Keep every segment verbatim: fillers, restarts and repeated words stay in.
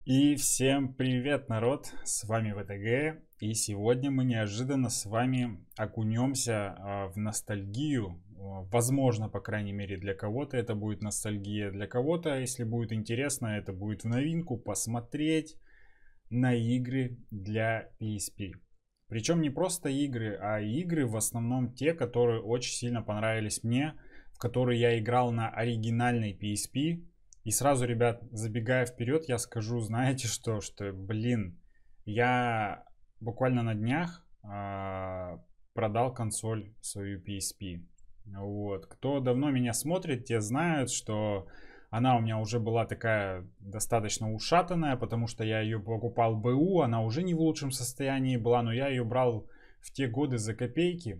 И всем привет, народ! С вами ВТГ, и сегодня мы неожиданно с вами окунемся а, в ностальгию. А, Возможно, по крайней мере, для кого-то это будет ностальгия, для кого-то, если будет интересно, это будет в новинку посмотреть на игры для пи эс пи. Причем не просто игры, а игры в основном те, которые очень сильно понравились мне, в которые я играл на оригинальной пи эс пи. И сразу, ребят, забегая вперед, я скажу, знаете что, что, блин, я буквально на днях а, продал консоль свою пи эс пи. Вот. Кто давно меня смотрит, те знают, что она у меня уже была такая достаточно ушатанная, потому что я ее покупал БУ, она уже не в лучшем состоянии была, но я ее брал в те годы за копейки.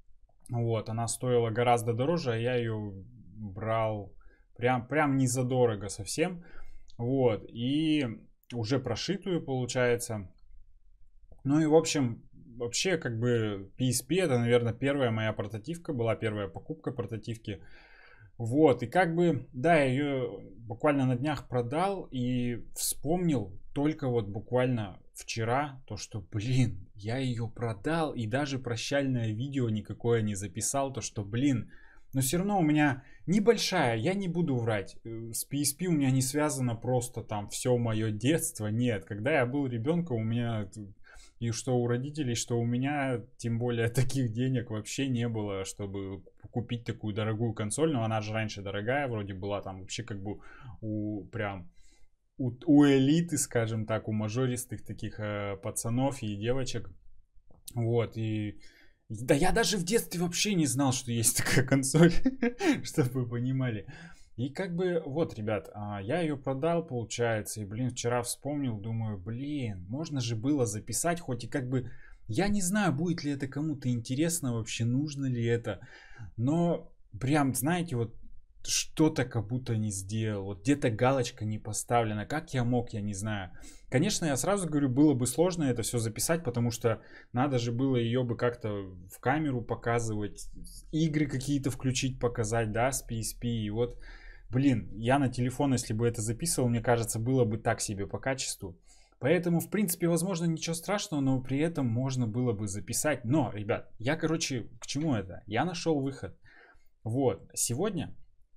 Вот, она стоила гораздо дороже, а я ее брал прям, прям не задорого совсем. Вот, и уже прошитую получается. Ну и в общем, вообще как бы пи эс пи это, наверное, первая моя портативка была, первая покупка портативки. Вот, и как бы, да, я ее буквально на днях продал и вспомнил только вот буквально вчера, то что, блин, я ее продал и даже прощальное видео никакое не записал, то что, блин, но все равно у меня небольшая, я не буду врать, э, с пи эс пи у меня не связано просто там все мое детство, нет, когда я был ребенком, у меня и что у родителей, что у меня, тем более, таких денег вообще не было, чтобы купить такую дорогую консоль. Но она же раньше дорогая вроде была, там вообще как бы у прям у, у элиты, скажем так, у мажористых таких э, пацанов и девочек. Вот, и да я даже в детстве вообще не знал, что есть такая консоль, чтобы вы понимали. И как бы, вот, ребят, а, я ее продал, получается, и, блин, вчера вспомнил, думаю, блин, можно же было записать, хоть и как бы, я не знаю, будет ли это кому-то интересно вообще, нужно ли это, но прям, знаете, вот что-то как будто не сделал, вот где-то галочка не поставлена, как я мог, я не знаю. Конечно, я сразу говорю, было бы сложно это все записать, потому что надо же было ее бы как-то в камеру показывать, игры какие-то включить, показать, да, с пи эс пи, и вот. Блин, я на телефон, если бы это записывал, мне кажется, было бы так себе по качеству. Поэтому, в принципе, возможно, ничего страшного, но при этом можно было бы записать. Но, ребят, я, короче, к чему это? Я нашел выход. Вот, сегодня,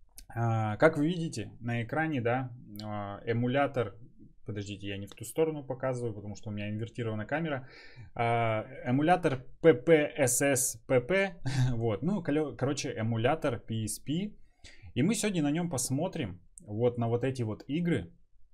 а, как вы видите на экране, да, а, эмулятор, подождите, я не в ту сторону показываю, потому что у меня инвертирована камера, а, эмулятор пи пи эс эс пи пи, вот, ну, короче, эмулятор пи эс пи, и мы сегодня на нем посмотрим вот на вот эти вот игры.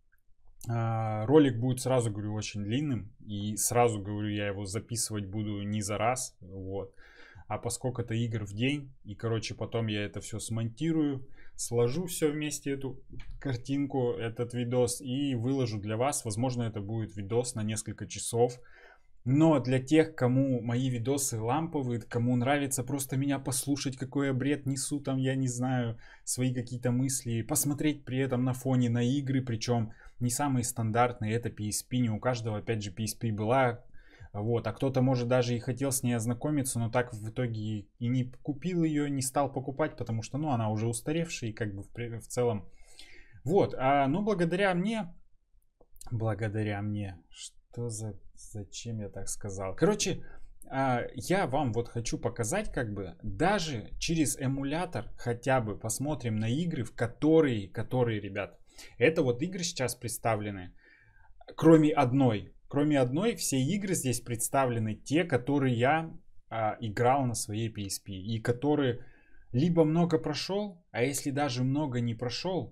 А, ролик будет, сразу говорю, очень длинным. И сразу говорю, я его записывать буду не за раз. Вот. А поскольку это игр в день. И, короче, потом я это все смонтирую. Сложу все вместе, эту картинку, этот видос. И выложу для вас. Возможно, это будет видос на несколько часов. Но для тех, кому мои видосы ламповые, кому нравится просто меня послушать, какой я бред несу, там, я не знаю, свои какие-то мысли, посмотреть при этом на фоне на игры, причем не самые стандартные, это пи эс пи, не у каждого, опять же, пи эс пи была, вот, а кто-то, может, даже и хотел с ней ознакомиться, но так в итоге и не купил ее, не стал покупать, потому что, ну, она уже устаревшая, и как бы в, в целом, вот, а, ну, благодаря мне, благодаря мне, что за... Зачем я так сказал? Короче, а, я вам вот хочу показать, как бы, даже через эмулятор хотя бы посмотрим на игры, в которые, которые, ребят, это вот игры сейчас представлены, кроме одной. Кроме одной, все игры здесь представлены те, которые я а, играл на своей пи эс пи. И которые либо много прошел, а если даже много не прошел,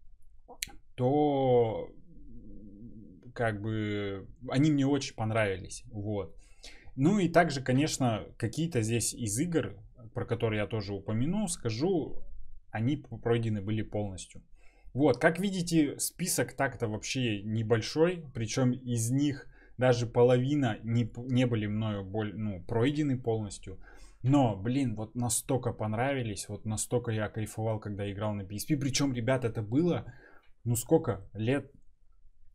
то как бы они мне очень понравились, вот. Ну и также, конечно, какие-то здесь из игр, про которые я тоже упомяну, скажу, они пройдены были полностью. Вот, как видите, список так-то вообще небольшой, причем из них даже половина не, не были мною боль, ну, пройдены полностью. Но, блин, вот настолько понравились, вот настолько я кайфовал, когда играл на пи эс пи. Причем, ребят, это было, ну сколько, лет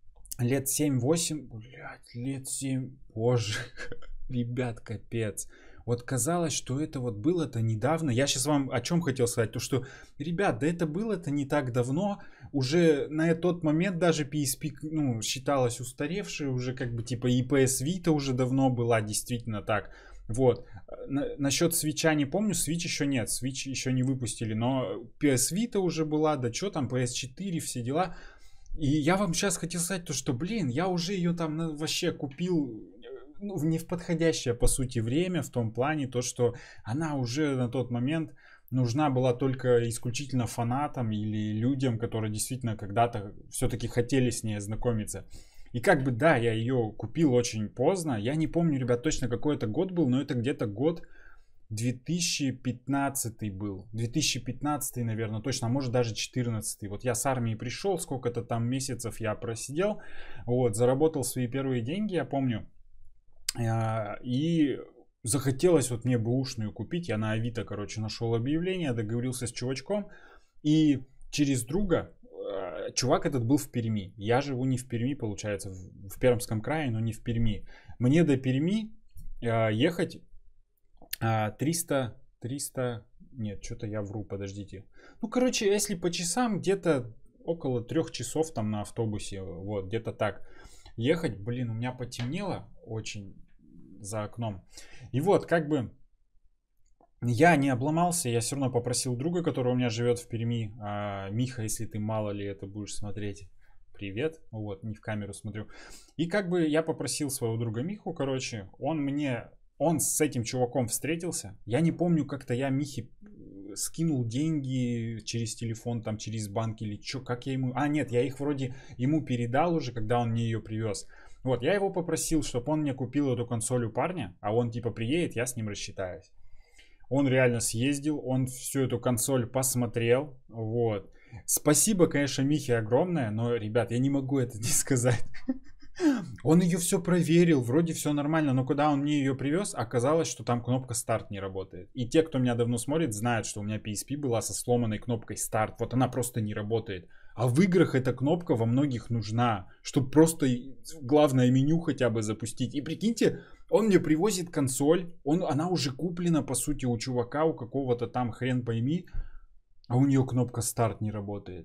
Лет семь-восемь, блядь, лет семь, боже, ребят, капец. Вот казалось, что это вот было-то недавно. Я сейчас вам о чем хотел сказать. То, что, ребят, да это было-то не так давно. Уже на тот момент даже пи эс пи, ну, считалась устаревшей. Уже как бы типа и пи эс Vita уже давно была, действительно так. Вот. На, насчет свитча не помню. Switch еще нет. Switch еще не выпустили. Но пи эс Vita уже была. Да что там, пи эс четыре, все дела. И я вам сейчас хотел сказать то, что, блин, я уже ее там ну, вообще купил, ну, не в подходящее, по сути, время, в том плане, то, что она уже на тот момент нужна была только исключительно фанатам или людям, которые действительно когда-то все-таки хотели с ней ознакомиться. И как бы, да, я ее купил очень поздно, я не помню, ребят, точно какой это год был, но это где-то год две тысячи пятнадцатый был. две тысячи пятнадцатый, наверное, точно, а может даже четырнадцатый. Вот я с армии пришел, сколько-то там месяцев я просидел, вот, заработал свои первые деньги, я помню. И захотелось вот мне бэушную купить. Я на Авито, короче, нашел объявление, договорился с чувачком. И через друга, чувак этот был в Перми. Я живу не в Перми, получается, в Пермском крае, но не в Перми. Мне до Перми ехать триста, триста, нет, что-то я вру, подождите. Ну, короче, если по часам, где-то около трех часов там на автобусе, вот, где-то так ехать. Блин, у меня потемнело очень за окном. И вот, как бы, я не обломался, я все равно попросил друга, который у меня живет в Перми, а, Миха, если ты мало ли это будешь смотреть, привет, вот, не в камеру смотрю. И как бы я попросил своего друга Миху, короче, он мне... Он с этим чуваком встретился. Я не помню, как-то я Михе скинул деньги через телефон, там, через банк или что, как я ему... А, нет, я их вроде ему передал уже, когда он мне ее привез. Вот, я его попросил, чтобы он мне купил эту консоль у парня, а он типа приедет, я с ним рассчитаюсь. Он реально съездил, он всю эту консоль посмотрел, вот. Спасибо, конечно, Михе огромное, но, ребят, я не могу это не сказать. Он ее все проверил, вроде все нормально, но когда он мне ее привез, оказалось, что там кнопка старт не работает. И те, кто меня давно смотрит, знают, что у меня пи эс пи была со сломанной кнопкой старт. Вот она просто не работает. А в играх эта кнопка во многих нужна, чтобы просто главное меню хотя бы запустить. И прикиньте, он мне привозит консоль, он, она уже куплена, по сути, у чувака, у какого-то там хрен пойми, а у нее кнопка старт не работает.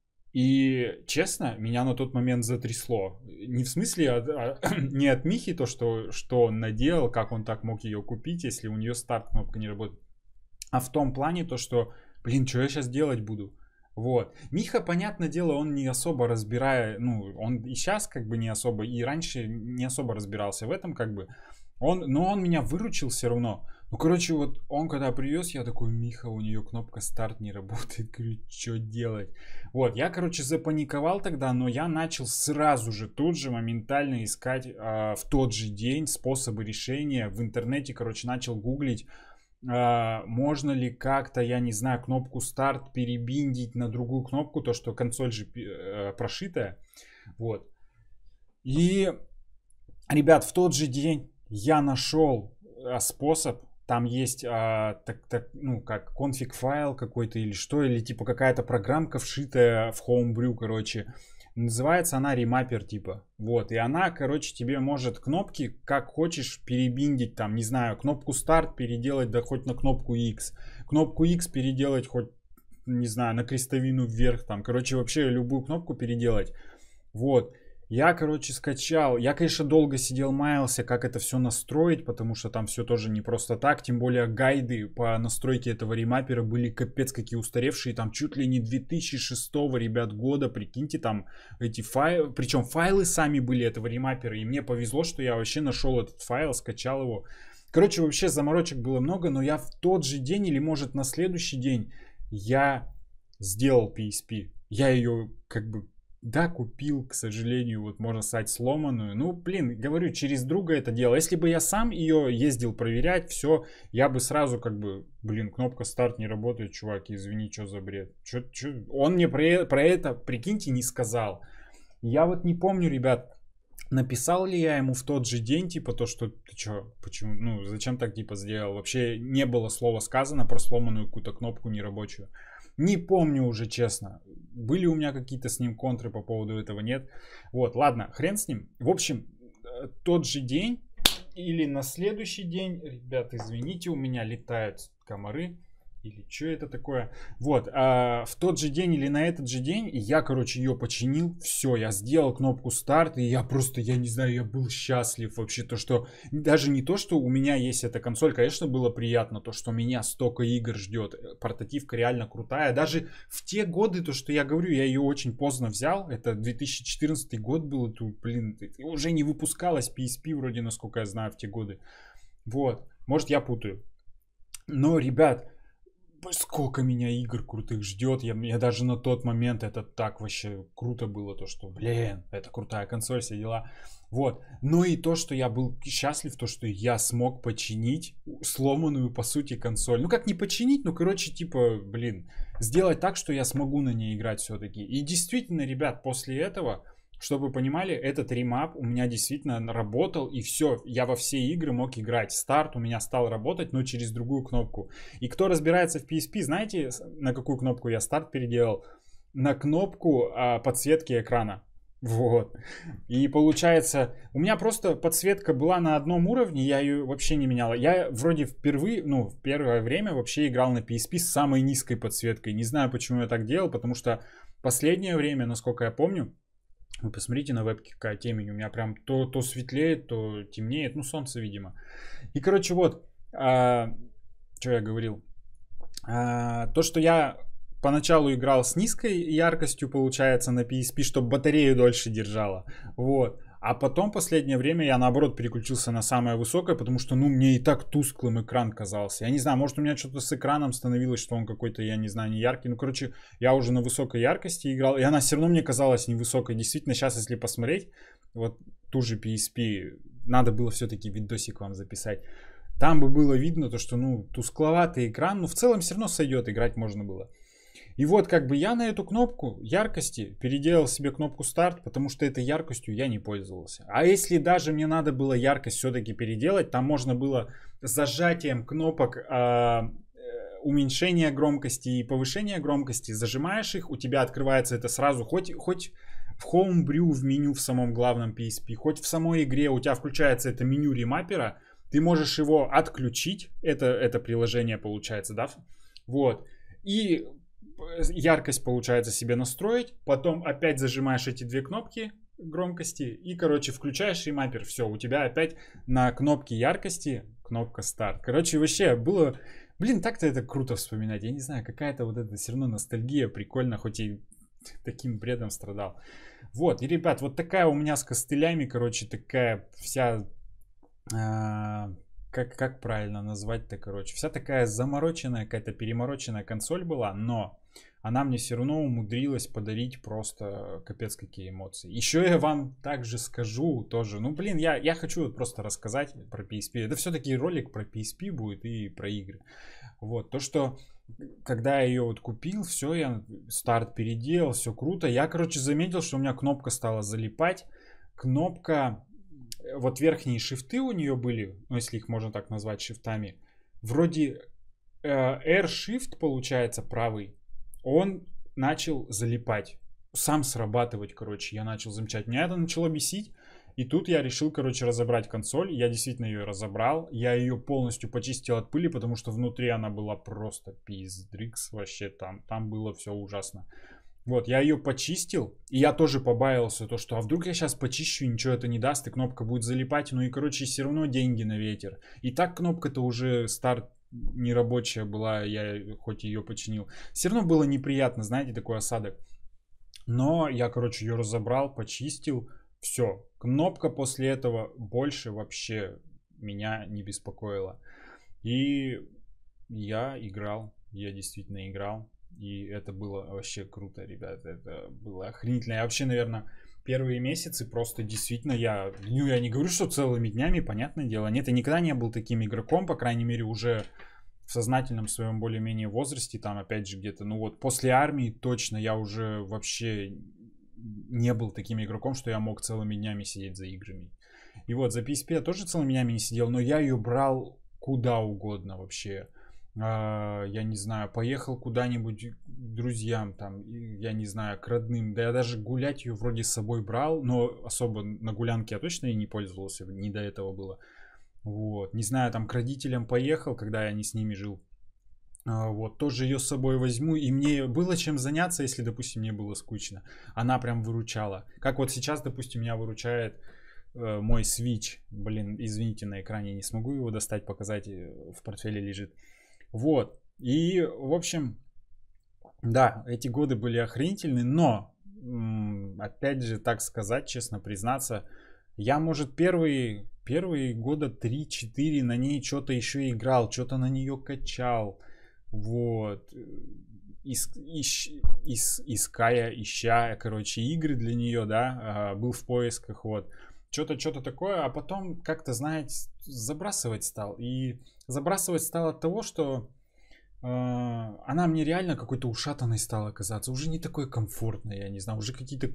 И, честно, меня на тот момент затрясло. Не в смысле, а, а, не от Михи то, что, что он наделал, как он так мог ее купить, если у нее старт кнопка не работает. А в том плане то, что, блин, что я сейчас делать буду? Вот. Миха, понятное дело, он не особо разбирая, ну, он и сейчас как бы не особо, и раньше не особо разбирался в этом как бы. Он, но он меня выручил все равно. Ну, короче, вот он когда привез, я такой, Миха, у нее кнопка старт не работает. Говорю, что делать? Вот, я, короче, запаниковал тогда, но я начал сразу же, тут же, моментально искать э, в тот же день способы решения. В интернете, короче, начал гуглить, э, можно ли как-то, я не знаю, кнопку старт перебиндить на другую кнопку, то, что консоль же э, прошитая. Вот. И, ребят, в тот же день я нашел способ. Там есть а, так, так, ну, как конфиг файл какой-то или что, или типа какая-то программка вшитая в Homebrew, короче. Называется она ремаппер типа. Вот, и она, короче, тебе может кнопки, как хочешь, перебиндить, там, не знаю, кнопку старт переделать, да хоть на кнопку X. Кнопку X переделать хоть, не знаю, на крестовину вверх, там, короче, вообще любую кнопку переделать. Вот. Я, короче, скачал. Я, конечно, долго сидел, маялся, как это все настроить, потому что там все тоже не просто так. Тем более гайды по настройке этого ремаппера были капец какие устаревшие. Там чуть ли не две тысячи шестого, ребят, года. Прикиньте, там эти файлы. Причем файлы сами были этого ремаппера. И мне повезло, что я вообще нашел этот файл, скачал его. Короче, вообще заморочек было много, но я в тот же день или может на следующий день я сделал пи эс пи. Я ее как бы... Да, купил, к сожалению, вот можно сказать, сломанную. Ну, блин, говорю, через друга это дело. Если бы я сам ее ездил проверять, все, я бы сразу как бы, блин, кнопка старт не работает, чувак, извини, что за бред. Чё, чё? Он мне про, про это, прикиньте, не сказал. Я вот не помню, ребят, написал ли я ему в тот же день, типа, то, что ты чё, почему, ну, зачем так, типа, сделал. Вообще не было слова сказано про сломанную какую-то кнопку нерабочую. Не помню уже, честно. Были у меня какие-то с ним контры по поводу этого, нет. Вот, ладно, хрен с ним. В общем, тот же день или на следующий день, ребят, извините, у меня летают комары. Или что это такое? Вот, а в тот же день или на этот же день я, короче, ее починил. Все, я сделал кнопку старт. И я просто, я не знаю, я был счастлив вообще. То, что даже не то, что у меня есть эта консоль. Конечно, было приятно. То, что меня столько игр ждет. Портативка реально крутая. Даже в те годы, то, что я говорю, я ее очень поздно взял. Это две тысячи четырнадцатый год был. Тут, блин, уже не выпускалась пи эс пи вроде, насколько я знаю, в те годы. Вот, может, я путаю. Но, ребят, сколько меня игр крутых ждет. Я, я даже на тот момент это так вообще круто было. То, что, блин, это крутая консоль, все дела. Вот. Ну и то, что я был счастлив, то, что я смог починить сломанную, по сути, консоль. Ну, как не починить, ну, короче, типа, блин, сделать так, что я смогу на ней играть все-таки. И действительно, ребят, после этого... Чтобы вы понимали, этот ремап у меня действительно работал, и все, я во все игры мог играть. Старт у меня стал работать, но через другую кнопку. И кто разбирается в пи эс пи, знаете, на какую кнопку я старт переделал? На кнопку а, подсветки экрана. Вот. И получается, у меня просто подсветка была на одном уровне, я ее вообще не менял. Я вроде впервые, ну, в первое время вообще играл на пи эс пи с самой низкой подсветкой. Не знаю, почему я так делал, потому что последнее время, насколько я помню, вы посмотрите на вебке, какая темень. У меня прям то, то светлеет, то темнеет. Ну, солнце, видимо. И, короче, вот. А, что я говорил? А, то, что я поначалу играл с низкой яркостью, получается, на пи эс пи, чтобы батарею дольше держала. Вот. А потом, последнее время, я, наоборот, переключился на самое высокое, потому что, ну, мне и так тусклым экран казался. Я не знаю, может, у меня что-то с экраном становилось, что он какой-то, я не знаю, не яркий. Ну, короче, я уже на высокой яркости играл, и она все равно мне казалась невысокой. Действительно, сейчас, если посмотреть, вот ту же пи эс пи, надо было все-таки видосик вам записать. Там бы было видно то, что, ну, тускловатый экран, но в целом все равно сойдет, играть можно было. И вот как бы я на эту кнопку яркости переделал себе кнопку старт, потому что этой яркостью я не пользовался. А если даже мне надо было яркость все-таки переделать, там можно было зажатием кнопок э, уменьшения громкости и повышения громкости, зажимаешь их, у тебя открывается это сразу, хоть, хоть в Homebrew, в меню в самом главном пи эс пи, хоть в самой игре у тебя включается это меню ремапера, ты можешь его отключить, это, это приложение получается, да, вот, и яркость получается себе настроить, потом опять зажимаешь эти две кнопки громкости и, короче, включаешь ремапер, все, у тебя опять на кнопке яркости кнопка старт. Короче, вообще было, блин, так-то это круто вспоминать, я не знаю, какая-то вот эта все равно ностальгия, прикольно, хоть и таким бредом страдал. Вот, и, ребят, вот такая у меня с костылями, короче, такая вся... А, как, как правильно назвать-то, короче. Вся такая замороченная, какая-то перемороченная консоль была, но она мне все равно умудрилась подарить просто капец какие эмоции. Еще я вам также скажу тоже, ну блин, я, я хочу вот просто рассказать про пи эс пи. Это все-таки ролик про пи эс пи будет и про игры. Вот, то, что когда я ее вот купил, все, я старт переделал, все круто. Я, короче, заметил, что у меня кнопка стала залипать. Кнопка... Вот верхние шифты у нее были, ну если их можно так назвать шифтами, вроде э, R-shift получается правый, он начал залипать, сам срабатывать, короче, я начал замечать. Меня это начало бесить, и тут я решил, короче, разобрать консоль, я действительно ее разобрал, я ее полностью почистил от пыли, потому что внутри она была просто пиздрикс, вообще там, там было все ужасно. Вот, я ее почистил, и я тоже побаился, то, что а вдруг я сейчас почищу, и ничего это не даст, и кнопка будет залипать, ну и, короче, все равно деньги на ветер. И так кнопка-то уже старт нерабочая была, я хоть ее починил. Все равно было неприятно, знаете, такой осадок. Но я, короче, ее разобрал, почистил, все. Кнопка после этого больше вообще меня не беспокоила. И я играл, я действительно играл. И это было вообще круто, ребята. Это было охренительно. Я вообще, наверное, первые месяцы просто действительно я... Ну, я не говорю, что целыми днями, понятное дело. Нет, я никогда не был таким игроком, по крайней мере, уже в сознательном своем более-менее возрасте. Там, опять же, где-то, ну вот, после армии точно я уже вообще не был таким игроком, что я мог целыми днями сидеть за играми. И вот, за пи эс пи я тоже целыми днями не сидел, но я ее брал куда угодно вообще. Я не знаю, поехал куда-нибудь к друзьям, там, я не знаю, к родным. Да я даже гулять ее вроде с собой брал, но особо на гулянке я точно и не пользовался, не до этого было. Вот, не знаю, там к родителям поехал, когда я не с ними жил. А, Вот, тоже ее с собой возьму, и мне было чем заняться, если, допустим, мне было скучно. Она прям выручала. Как вот сейчас, допустим, меня выручает э, мой Switch. Блин, извините, на экране не смогу его достать, показать, э, в портфеле лежит. Вот, и, в общем, да, эти годы были охренительны, но, м, опять же, так сказать, честно признаться, я, может, первые, первые года три-четыре на ней что-то еще играл, что-то на нее качал, вот, Ис- ищ- ис- иская, ища, короче, игры для нее, да, а, был в поисках, вот, что-то, что-то такое, а потом как-то, знаете, забрасывать стал, и забрасывать стал от того, что а, она мне реально какой-то ушатанной стала казаться. Уже не такой комфортной, я не знаю. Уже какие-то...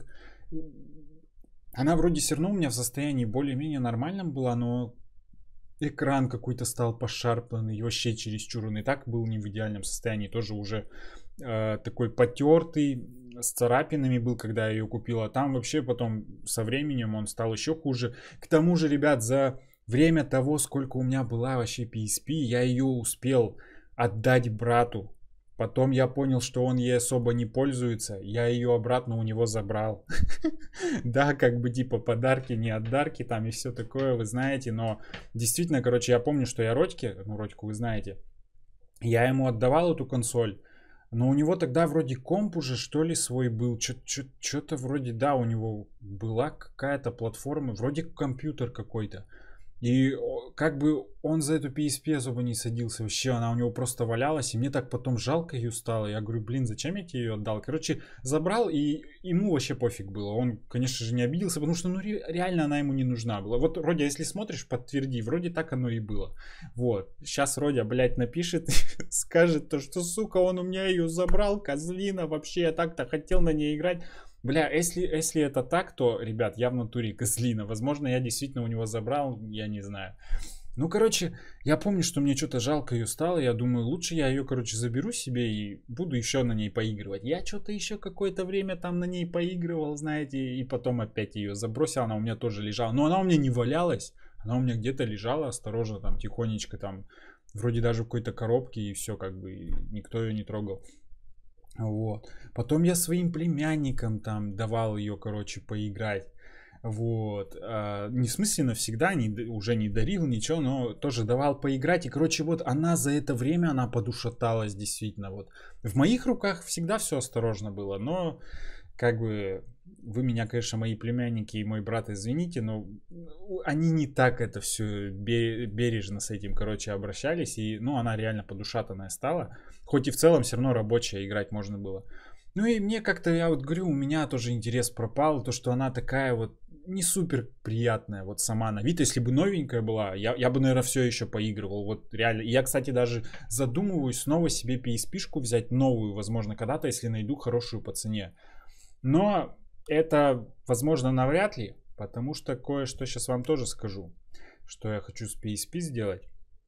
Она вроде все равно у меня в состоянии более-менее нормальном была, но экран какой-то стал пошарпанный. И вообще чересчур он и так был не в идеальном состоянии. Тоже уже э, такой потертый, с царапинами был, когда я ее купил. А там вообще потом со временем он стал еще хуже. К тому же, ребят, за время того, сколько у меня была вообще пи эс пи, я ее успел отдать брату. Потом я понял, что он ей особо не пользуется. Я ее обратно у него забрал. Да, как бы типа подарки, не отдарки там и все такое, вы знаете. Но действительно, короче, я помню, что я Родьке, ну Родьку вы знаете, я ему отдавал эту консоль. Но у него тогда вроде комп уже что ли свой был. Что-то вроде, да, у него была какая-то платформа, вроде компьютер какой-то. И как бы он за эту пи эс пи особо не садился вообще, она у него просто валялась, и мне так потом жалко ее стало. Я говорю, блин, зачем я тебе ее отдал? Короче, забрал, и ему вообще пофиг было. Он, конечно же, не обиделся, потому что, ну, реально она ему не нужна была. Вот, Родя, если смотришь, подтверди, вроде так оно и было. Вот, сейчас Родя, блядь, напишет, скажет то, что, сука, он у меня ее забрал, козлина, вообще я так-то хотел на ней играть. Бля, если, если это так, то, ребят, я в натуре козлина. Возможно, я действительно у него забрал, я не знаю. Ну, короче, я помню, что мне что-то жалко ее стало. Я думаю, лучше я ее, короче, заберу себе и буду еще на ней поигрывать. Я что-то еще какое-то время там на ней поигрывал, знаете, и потом опять ее забросил. Она у меня тоже лежала. Но она у меня не валялась. Она у меня где-то лежала осторожно, там, тихонечко, там, вроде даже в какой-то коробке, и все, как бы, никто ее не трогал. Вот. Потом я своим племянникам там давал ее, короче, поиграть. Вот. А, не в смысле навсегда, не, уже не дарил ничего, но тоже давал поиграть. И, короче, вот она за это время, она подушаталась действительно. Вот. В моих руках всегда все осторожно было, но как бы вы меня, конечно, мои племянники и мой брат, извините, но они не так это все бережно с этим, короче, обращались. И, ну, она реально подушатанная стала. Хоть и в целом все равно рабочая играть можно было. Ну и мне как-то, я вот говорю, у меня тоже интерес пропал. То, что она такая вот не супер приятная вот сама на вид. Если бы новенькая была, я, я бы, наверное, все еще поигрывал. Вот реально. И я, кстати, даже задумываюсь снова себе пи эс пи-шку взять новую, возможно, когда-то, если найду хорошую по цене. Но это, возможно, навряд ли, потому что кое-что сейчас вам тоже скажу, что я хочу с пи эс пи сделать.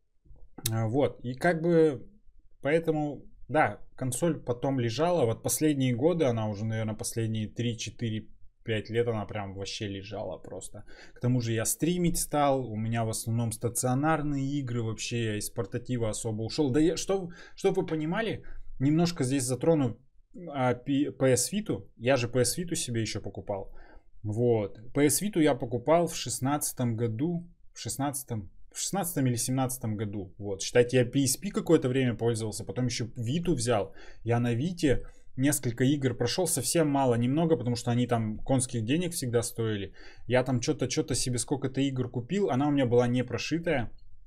А, Вот, и как бы, поэтому, да, консоль потом лежала, вот последние годы, она уже, наверное, последние три четыре пять лет она прям вообще лежала просто. К тому же я стримить стал, у меня в основном стационарные игры, вообще я из портатива особо ушел. Да я, что, чтобы вы понимали, немножко здесь затрону а, пи эс Vita, я же пи эс Vita себе еще покупал. Вот, пи эс Vita я покупал в шестнадцатом году, в шестнадцатом, в шестнадцатом или семнадцатом году. Вот, считайте, я пи эс пи какое-то время пользовался, потом еще Vita взял. Я на Vita несколько игр прошел, совсем мало, немного, потому что они там конских денег всегда стоили. Я там что-то, что-то себе сколько-то игр купил, она у меня была не прошитая,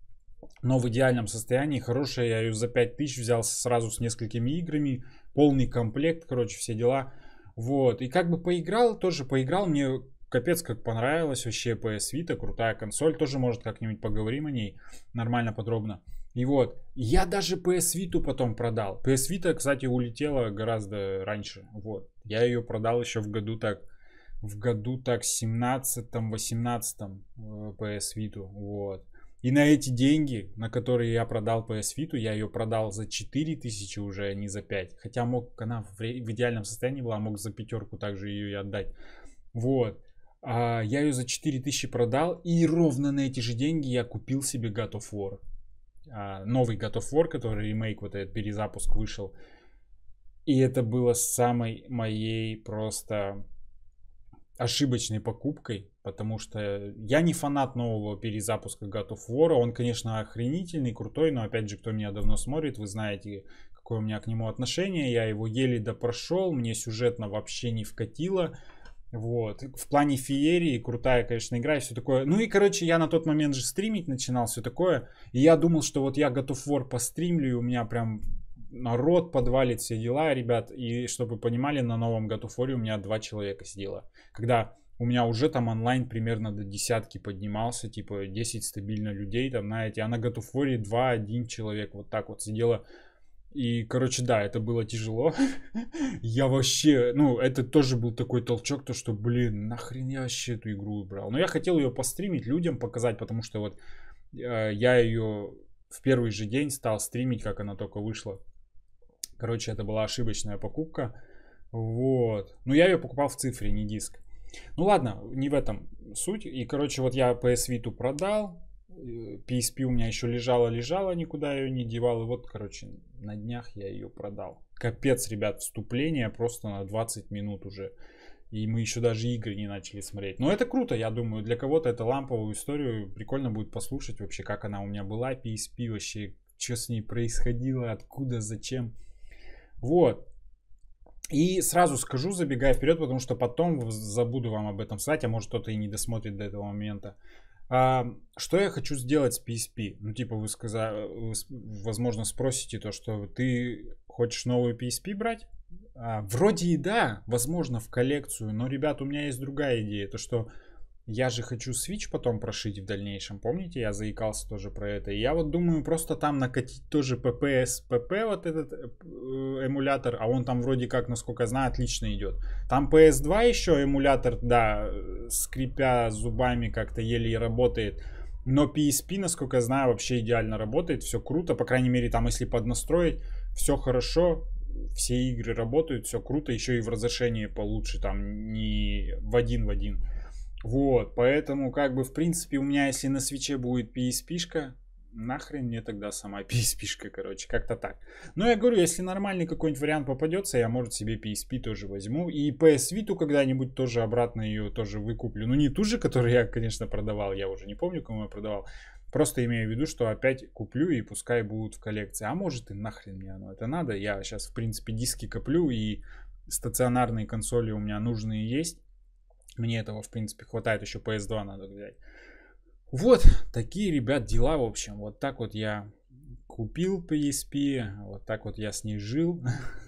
но в идеальном состоянии, хорошая, я ее за пять тысяч взял сразу с несколькими играми, полный комплект, короче, все дела. Вот, и как бы поиграл, тоже поиграл, мне капец как понравилось вообще пи эс Vita, крутая консоль, тоже может как-нибудь поговорим о ней нормально, подробно. И вот, я даже пи эс Vita потом продал. пи эс Vita, кстати, улетела гораздо раньше, вот. Я ее продал еще в году так, в году так семнадцатом-восемнадцатом пи эс Vita, вот. И на эти деньги, на которые я продал пи эс Vita, я ее продал за четыре тысячи уже, а не за пять. Хотя мог, она в, в идеальном состоянии была, мог за пятерку также ее и отдать. Вот. А я ее за четыре тысячи продал, и ровно на эти же деньги я купил себе God of War. А, новый God of War, который ремейк, вот этот перезапуск вышел. И это было самой моей просто ошибочной покупкой, потому что я не фанат нового перезапуска God of War. Он, конечно, охренительный, крутой, но опять же, кто меня давно смотрит, вы знаете, какое у меня к нему отношение. Я его еле допрошел, мне сюжетно вообще не вкатило. Вот. В плане феерии крутая, конечно, игра и все такое. Ну и, короче, я на тот момент же стримить начинал, все такое. И я думал, что вот я God of War постримлю, и у меня прям народ подвалит, все дела, ребят. И чтобы вы понимали, на новом God of War у меня два человека сидело. Когда у меня уже там онлайн примерно до десятки поднимался, типа десять стабильно людей там, знаете. А на God of War два-один человек вот так вот сидело. И, короче, да, это было тяжело. Я вообще, ну, это тоже был такой толчок, то что, блин, нахрен я вообще эту игру брал. Но я хотел ее постримить, людям показать, потому что вот э, я ее в первый же день стал стримить, как она только вышла. Короче, это была ошибочная покупка. Вот. Но я ее покупал в цифре, не диск. Ну ладно, не в этом суть. И, короче, вот я пи эс Vita продал. пи эс пи у меня еще лежала-лежала, никуда ее не девал. И вот, короче, на днях я ее продал. Капец, ребят, вступление просто на двадцать минут уже. И мы еще даже игры не начали смотреть. Но это круто, я думаю. Для кого-то это ламповую историю. Прикольно будет послушать вообще, как она у меня была, пи эс пи вообще. Что с ней происходило, откуда, зачем. Вот. И сразу скажу, забегая вперед, потому что потом забуду вам об этом сказать, а может кто-то и не досмотрит до этого момента. А, что я хочу сделать с пи эс пи? Ну, типа, вы сказали, вы, возможно, спросите то, что ты хочешь новую пи эс пи брать? А, вроде и да, возможно, в коллекцию, но, ребят, у меня есть другая идея, то, что я же хочу Switch потом прошить в дальнейшем, помните, я заикался тоже про это, и я вот думаю просто там накатить тоже пи пи эс пи пи, вот этот эмулятор, а он там вроде как, насколько я знаю, отлично идет. Там пи эс два еще эмулятор, да, скрипя зубами как-то еле работает, но пи эс пи, насколько я знаю, вообще идеально работает, все круто, по крайней мере, там если поднастроить, все хорошо, все игры работают, все круто, еще и в разрешении получше, там не в один в один. Вот, поэтому, как бы, в принципе, у меня, если на свече будет пи эс пи-шка, нахрен мне тогда сама пи эс пи-шка, короче, как-то так. Но я говорю, если нормальный какой-нибудь вариант попадется, я, может, себе пи эс пи тоже возьму. И пи эс Vita когда-нибудь тоже обратно ее тоже выкуплю. Ну, не ту же, которую я, конечно, продавал, я уже не помню, кому я продавал. Просто имею в виду, что опять куплю и пускай будут в коллекции. А может и нахрен мне оно это надо. Я сейчас, в принципе, диски коплю и стационарные консоли у меня нужные есть. Мне этого, в принципе, хватает, еще пи эс два надо взять. Вот, такие, ребят, дела, в общем. Вот так вот я купил пи эс пи, вот так вот я с ней жил.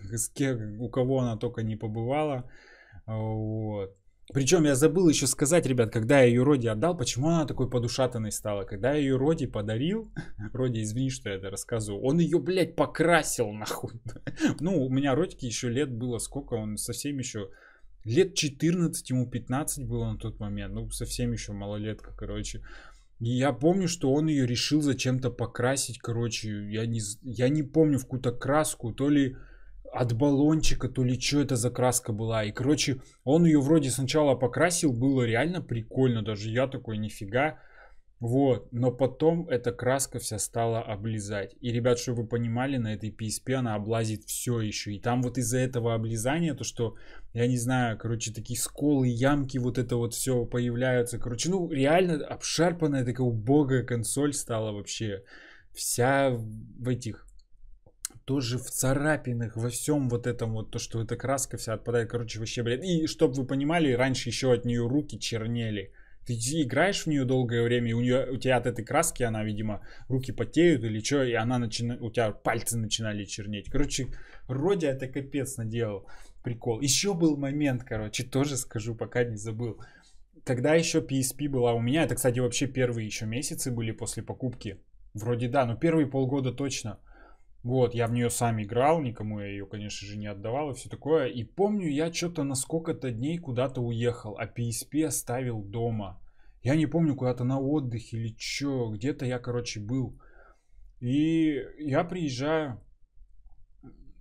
У кого она только не побывала. Вот. Причем я забыл еще сказать, ребят, когда я ее Роди отдал, почему она такой подушатанной стала. Когда я ее Роди подарил, Роди, извини, что я это рассказываю, он ее, блядь, покрасил, нахуй. Ну, у меня Родике еще лет было сколько, он совсем еще... Лет четырнадцать, ему пятнадцать было на тот момент. Ну, совсем еще малолетка, короче. И я помню, что он ее решил зачем-то покрасить, короче. Я не, я не помню в какую-то краску. То ли от баллончика, то ли что это за краска была. И, короче, он ее вроде сначала покрасил. Было реально прикольно. Даже я такой, нифига. Вот, но потом эта краска вся стала облезать. И, ребят, чтобы вы понимали, на этой пи эс пи она облазит все еще. И там вот из-за этого облизания, то что, я не знаю, короче, такие сколы, ямки, вот это вот все появляются. Короче, ну, реально обшарпанная такая убогая консоль стала вообще. Вся в этих, тоже в царапинах, во всем вот этом вот, то, что эта краска вся отпадает. Короче, вообще, блядь. И, чтобы вы понимали, раньше еще от нее руки чернели. Ты играешь в нее долгое время, и у, нее, у тебя от этой краски, она, видимо, руки потеют или что, и она начинает, у тебя пальцы начинали чернеть. Короче, Роди это капец наделал. Прикол. Еще был момент, короче, тоже скажу, пока не забыл. Когда еще пи эс пи была у меня, это, кстати, вообще первые еще месяцы были после покупки. Вроде да, но первые полгода точно. Вот, я в нее сам играл, никому я ее, конечно же, не отдавал и все такое. И помню, я что-то на сколько-то дней куда-то уехал, а пи эс пи оставил дома. Я не помню, куда-то на отдых или что, где-то я, короче, был. И я приезжаю,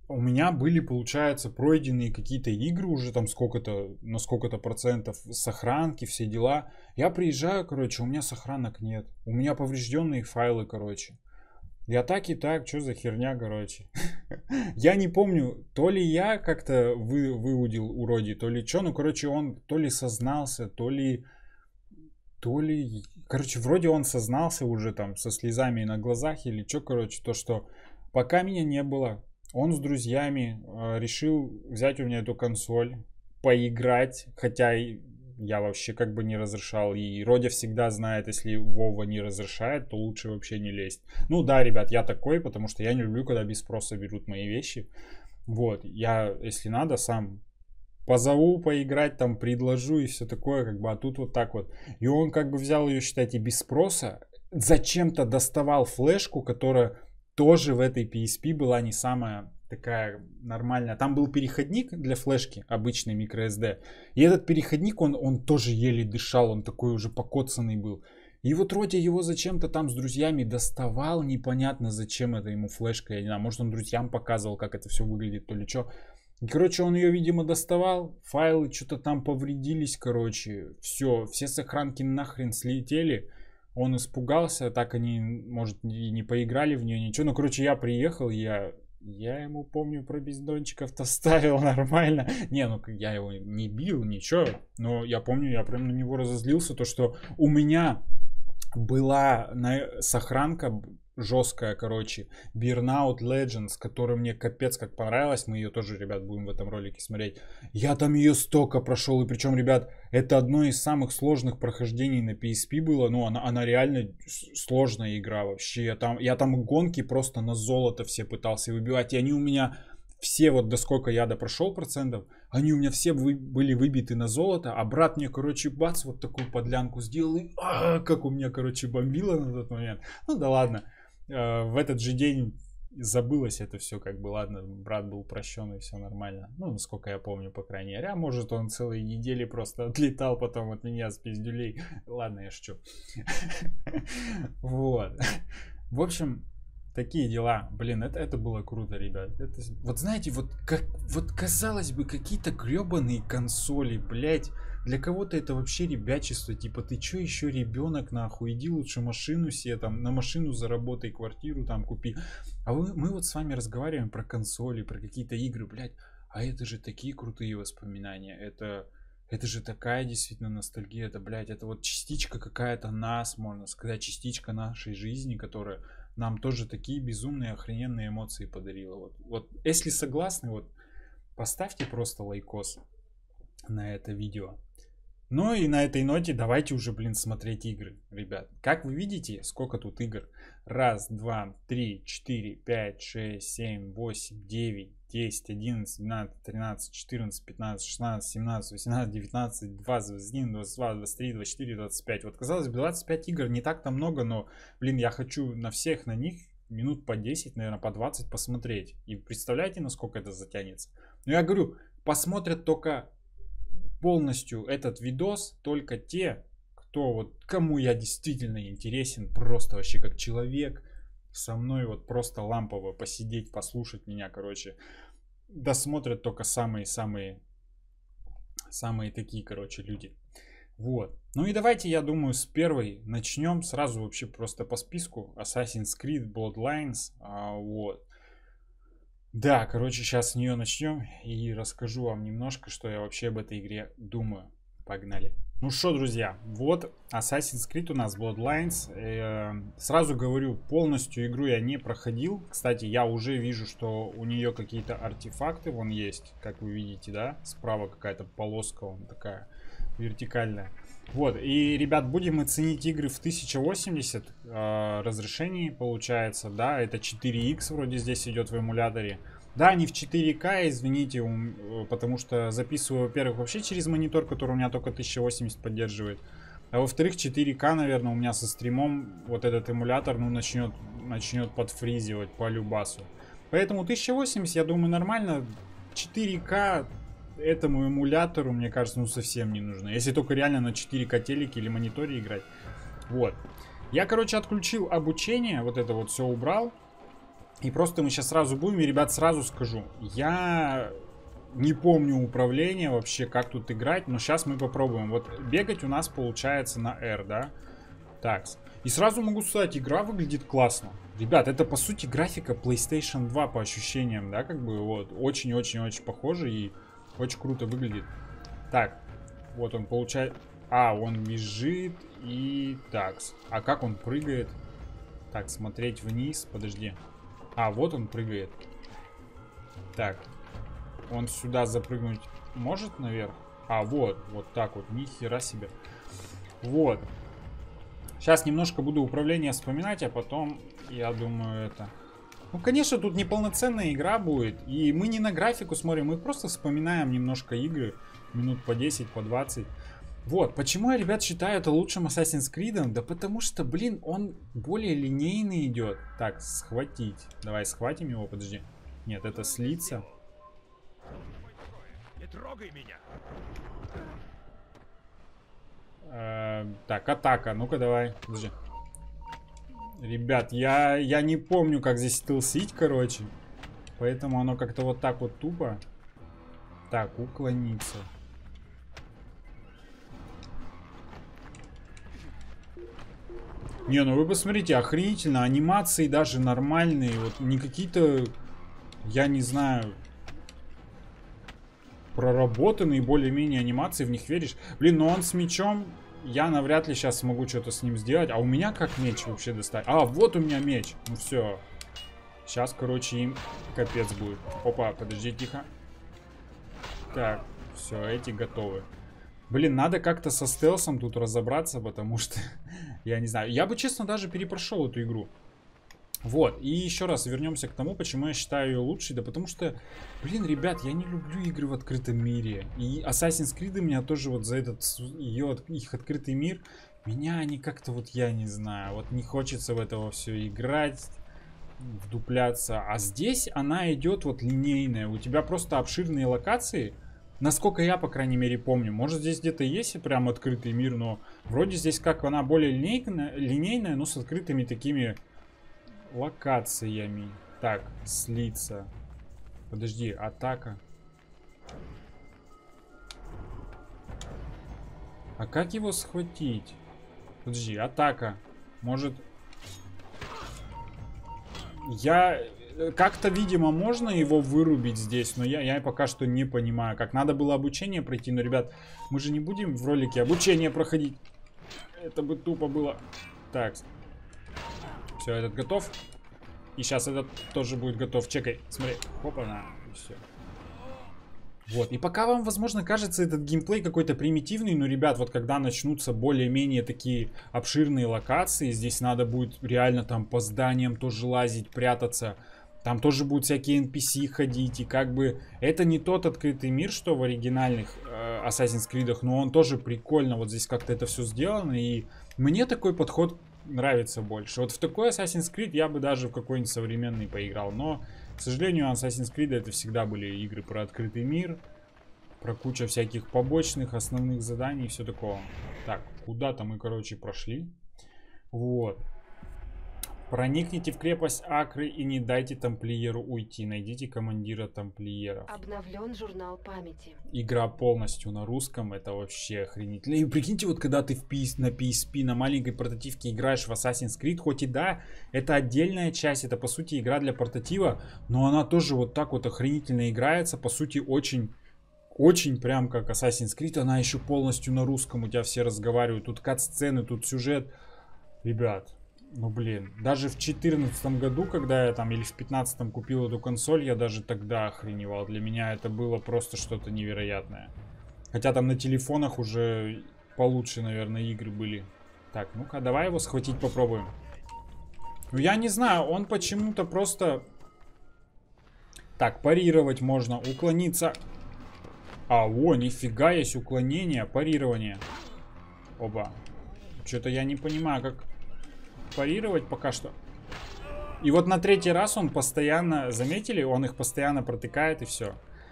у меня были, получается, пройденные какие-то игры уже там сколько-то, на сколько-то процентов сохранки, все дела. Я приезжаю, короче, у меня сохранок нет. У меня поврежденные файлы, короче. Я так и так, что за херня, короче. Я не помню, то ли я как-то вы, выудил уроди, то ли что. Ну, короче, он то ли сознался, то ли... То ли... Короче, вроде он сознался уже там со слезами на глазах или что, короче, то, что пока меня не было, он с друзьями э, решил взять у меня эту консоль, поиграть, хотя я вообще как бы не разрешал. И Родя всегда знает, если Вова не разрешает, то лучше вообще не лезть. Ну да, ребят, я такой, потому что я не люблю, когда без спроса берут мои вещи. Вот, я, если надо, сам позову поиграть, там предложу и все такое, как бы, а тут вот так вот. И он как бы взял ее, считайте, без спроса, зачем-то доставал флешку, которая тоже в этой пи эс пи была не самая такая нормальная. Там был переходник для флешки, обычный microSD. И этот переходник, он, он тоже еле дышал, он такой уже покоцанный был. И вот Родя его зачем-то там с друзьями доставал, непонятно зачем это ему флешка, я не знаю, может он друзьям показывал, как это все выглядит, то ли что. И, короче, он ее, видимо, доставал, файлы что-то там повредились, короче, все, все сохранки нахрен слетели. Он испугался, так они, может, и не поиграли в нее, ничего. Ну, короче, я приехал, я... Я ему, помню, про бездончиков-то ставил нормально. Не, ну я его не бил, ничего. Но я помню, я прям на него разозлился. То, что у меня была на... сохранка жесткая, короче, Burnout Legends, которая мне капец как понравилась. Мы ее тоже, ребят, будем в этом ролике смотреть. Я там ее столько прошел. И причем, ребят, это одно из самых сложных прохождений на пи эс пи было. Ну, она, она реально сложная игра вообще. Я там, я там гонки просто на золото все пытался выбивать. И они у меня все, вот до сколько я допрошел процентов, они у меня все вы, были выбиты на золото. А брат мне, короче, бац, вот такую подлянку сделал. И а, как у меня, короче, бомбило на тот момент. Ну да ладно. В этот же день забылось это все, как бы, ладно, брат был прощен и все нормально. Ну, насколько я помню, по крайней мере. А может, он целые недели просто отлетал потом от меня с пиздюлей. Ладно, я шучу. Вот. В общем, такие дела. Блин, это, это было круто, ребят. Это, вот знаете, вот, как, вот казалось бы, какие-то гребаные консоли, блять. Для кого-то это вообще ребячество, типа, ты чё еще ребенок, нахуй, иди лучше машину себе, там, на машину заработай, квартиру там купи. А вы, мы вот с вами разговариваем про консоли, про какие-то игры, блядь, а это же такие крутые воспоминания, это, это же такая действительно ностальгия, это, блядь, это вот частичка какая-то нас, можно сказать, частичка нашей жизни, которая нам тоже такие безумные, охрененные эмоции подарила. Вот, вот если согласны, вот, поставьте просто лайкос на это видео. Ну и на этой ноте давайте уже, блин, смотреть игры, ребят. Как вы видите, сколько тут игр? Раз, два, три, четыре, пять, шесть, семь, восемь, девять, десять, одиннадцать, двенадцать, тринадцать, четырнадцать, пятнадцать, шестнадцать, семнадцать, восемнадцать, девятнадцать, двадцать, двадцать один, двадцать два, двадцать три, двадцать четыре, двадцать пять. Вот казалось бы, двадцать пять игр не так-то много, но, блин, я хочу на всех на них минут по десять, наверное, по двадцать посмотреть. И представляете, насколько это затянется? Но я говорю, посмотрят только... полностью этот видос только те, кто вот, кому я действительно интересен, просто вообще как человек, со мной вот просто лампово посидеть, послушать меня, короче, досмотрят только самые-самые, самые такие, короче, люди. Вот. Ну и давайте, я думаю, с первой начнем сразу вообще просто по списку. Assassin's Creed Bloodlines, а, вот. Да, короче, сейчас с нее начнем и расскажу вам немножко, что я вообще об этой игре думаю. Погнали. Ну что, друзья, вот Assassin's Creed у нас Bloodlines. Э, сразу говорю, полностью игру я не проходил. Кстати, я уже вижу, что у нее какие-то артефакты вон есть, как вы видите, да? Справа какая-то полоска, вон такая вертикальная. Вот, и, ребят, будем мы ценить игры в тысяча восемьдесят э, разрешении, получается, да, это четыре икс вроде здесь идет в эмуляторе. Да, не в четыре ка, извините, um, потому что записываю, во-первых, вообще через монитор, который у меня только тысяча восемьдесят поддерживает. А во-вторых, четыре ка, наверное, у меня со стримом вот этот эмулятор, ну, начнет, начнет подфризивать по любасу. Поэтому тысяча восемьдесят, я думаю, нормально. четыре ка... этому эмулятору, мне кажется, ну совсем не нужно. Если только реально на четыре ка телеке или мониторе играть. Вот. Я, короче, отключил обучение. Вот это вот все убрал. И просто мы сейчас сразу будем, и, ребят, сразу скажу. Я не помню управление вообще, как тут играть, но сейчас мы попробуем. Вот бегать у нас получается на R, да? Так. И сразу могу сказать, игра выглядит классно. Ребят, это по сути графика PlayStation два по ощущениям, да, как бы вот. Очень-очень-очень похоже и очень круто выглядит. Так, вот он получает... А, он бежит и... Так, а как он прыгает? Так, смотреть вниз, подожди. А, вот он прыгает. Так, он сюда запрыгнуть может наверх? А, вот, вот так вот, ни хера себе. Вот. Сейчас немножко буду управление вспоминать, а потом, я думаю, это... Ну, конечно, тут неполноценная игра будет. И мы не на графику смотрим, мы просто вспоминаем немножко игры. Минут по десять, по двадцать. Вот, почему я, ребят, считаю это лучшим Assassin's Creed? Да потому что, блин, он более линейный идет. Так, схватить. Давай схватим его, подожди. Нет, это слиться. Не трогай меня. Э, так, атака. Ну-ка, давай. Подожди. Ребят, я, я не помню, как здесь стелсить, короче. Поэтому оно как-то вот так вот тупо. Так, уклониться. Не, ну вы посмотрите, охренительно. Анимации даже нормальные. Вот не какие-то, я не знаю, проработанные более-менее анимации, в них веришь. Блин, ну он с мечом, я навряд ли сейчас смогу что-то с ним сделать. А у меня как меч вообще достать? А, вот у меня меч. Ну все. Сейчас, короче, им капец будет. Опа, подожди, тихо. Так, все, эти готовы. Блин, надо как-то со стелсом тут разобраться, потому что, я не знаю. Я бы, честно, даже перепрошел эту игру. Вот, и еще раз вернемся к тому, почему я считаю ее лучшей. Да потому что, блин, ребят, я не люблю игры в открытом мире. И Assassin's Creed меня тоже вот за этот, ее, их открытый мир, меня они как-то вот, я не знаю, вот не хочется в это все играть, вдупляться. А здесь она идет вот линейная. У тебя просто обширные локации. Насколько я, по крайней мере, помню. Может, здесь где-то есть и прям открытый мир, но вроде здесь как она более линейная, линейная, но с открытыми такими локациями. Так, слиться. Подожди, атака. А как его схватить? Подожди, атака. Может... Я... Как-то, видимо, можно его вырубить здесь, но я, я пока что не понимаю, как. Надо было обучение пройти, но, ребят, мы же не будем в ролике обучение проходить. Это бы тупо было. Так. Все, этот готов. И сейчас этот тоже будет готов. Чекай, смотри. Хопа-на. И все. Вот. И пока вам, возможно, кажется этот геймплей какой-то примитивный, но, ребят, вот когда начнутся более-менее такие обширные локации, здесь надо будет реально там по зданиям тоже лазить, прятаться. Там тоже будут всякие эн пи си ходить, и как бы это не тот открытый мир, что в оригинальных э, Assassin's Creed, но он тоже прикольно, вот здесь как-то это все сделано, и мне такой подход нравится больше. Вот в такой Assassin's Creed я бы даже в какой-нибудь современный поиграл, но, к сожалению, Assassin's Creed это всегда были игры про открытый мир, про кучу всяких побочных, основных заданий и все такого. Так, куда-то мы, короче, прошли. Вот. Проникните в крепость Акры и не дайте тамплиеру уйти. Найдите командира тамплиеров. Обновлен журнал памяти. Игра полностью на русском. Это вообще охренительно. И прикиньте, вот когда ты в пи эс, на пи эс пи, на маленькой портативке играешь в Assassin's Creed, хоть и да, это отдельная часть, это по сути игра для портатива, но она тоже вот так вот охренительно играется. По сути, очень... Очень прям как Assassin's Creed. Она еще полностью на русском. У тебя все разговаривают. Тут кат-сцены, тут сюжет. Ребят... Ну блин, даже в четырнадцатом году, когда я там, или в пятнадцатом купил эту консоль, я даже тогда охреневал. Для меня это было просто что-то невероятное. Хотя там на телефонах уже получше, наверное, игры были. Так, ну-ка, давай его схватить попробуем. Ну я не знаю, он почему-то просто... Так, парировать можно, уклониться. А, о, нифига, есть уклонение, парирование. Оба. Что-то я не понимаю, как... парировать пока что. И вот на третий раз он постоянно, заметили, он их постоянно протыкает и все.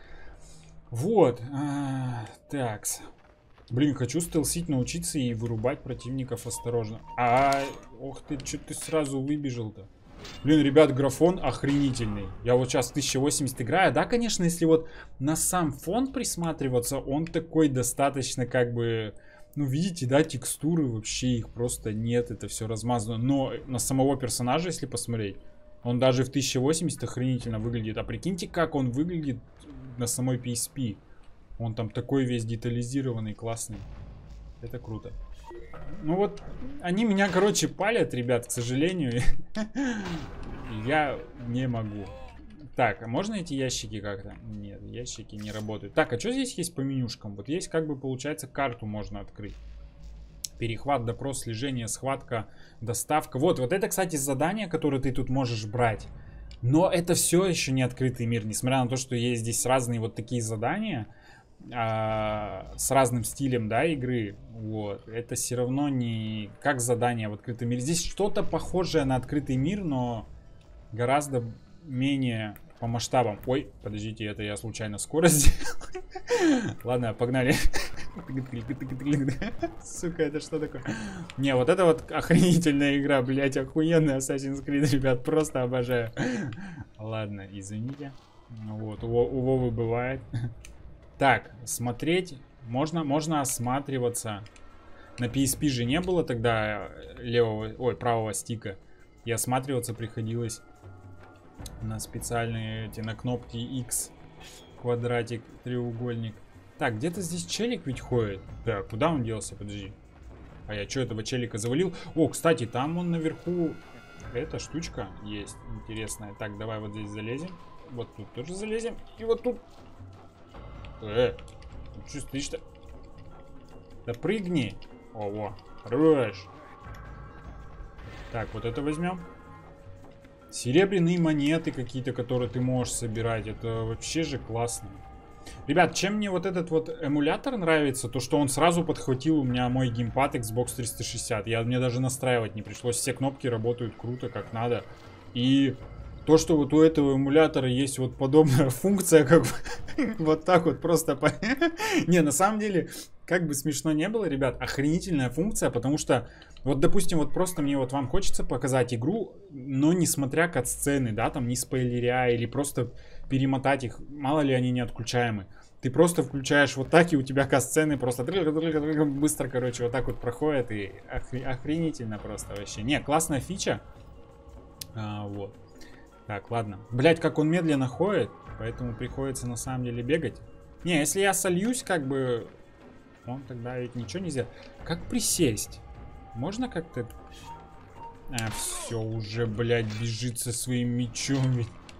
Вот. А, такс. Блин, хочу стелсить, научиться и вырубать противников осторожно. А, ох ты, что ты сразу выбежал-то? Блин, ребят, графон охренительный. Я вот сейчас тысяча восемьдесят играю. Да, конечно, если вот на сам фон присматриваться, он такой достаточно как бы... Ну, видите, да, текстуры вообще их просто нет. Это все размазано. Но на самого персонажа, если посмотреть, он даже в тысяча восемьдесят охренительно выглядит. А прикиньте, как он выглядит на самой пи эс пи. Он там такой весь детализированный, классный. Это круто. Ну вот, они меня, короче, палят, ребят, к сожалению. Я не могу. Так, а можно эти ящики как-то? Нет, ящики не работают. Так, а что здесь есть по менюшкам? Вот есть, как бы, получается, карту можно открыть. Перехват, допрос, слежение, схватка, доставка. Вот, вот это, кстати, задание, которое ты тут можешь брать. Но это все еще не открытый мир. Несмотря на то, что есть здесь разные вот такие задания. А, с разным стилем, да, игры, вот, это все равно не как задание в открытом мире. Здесь что-то похожее на открытый мир, но гораздо менее по масштабам. Ой, подождите, это я случайно скорость сделал. Ладно, погнали. Сука, это что такое? Не, вот это вот охренительная игра, блять, охуенная Assassin's Creed, ребят, просто обожаю. Ладно, извините. Вот, у, у Вовы бывает. Так, смотреть. Можно, можно осматриваться. На пи эс пи же не было тогда левого, ой, правого стика. И осматриваться приходилось на специальные эти, на кнопки X. Квадратик, треугольник. Так, где-то здесь челик ведь ходит. Так, куда он делся? Подожди. А я что, этого челика завалил? О, кстати, там он наверху. Эта штучка есть интересная. Так, давай вот здесь залезем. Вот тут тоже залезем. И вот тут. Э, что стоишь-то? Да прыгни. Ого, хорош. Так, вот это возьмем. Серебряные монеты какие-то, которые ты можешь собирать. Это вообще же классно. Ребят, чем мне вот этот вот эмулятор нравится, то что он сразу подхватил у меня мой геймпад Xbox триста шестьдесят. Я, мне даже настраивать не пришлось. Все кнопки работают круто, как надо. И то, что вот у этого эмулятора есть вот подобная функция, как бы вот так вот просто... По... Не, на самом деле, как бы смешно не было, ребят, охренительная функция, потому что, вот, допустим, вот просто мне вот вам хочется показать игру, но не смотря кат-сцены, да, там, не спойлеря, или просто перемотать их, мало ли они не отключаемы. Ты просто включаешь вот так, и у тебя кат-сцены просто быстро, короче, вот так вот проходят, и охренительно просто вообще. Не, классная фича. А, вот. Так, ладно. Блять, как он медленно ходит, поэтому приходится на самом деле бегать. Не, если я сольюсь, как бы, он тогда ведь ничего нельзя. Как присесть? Можно как-то... А, все, уже, блядь, бежит со своим мечом.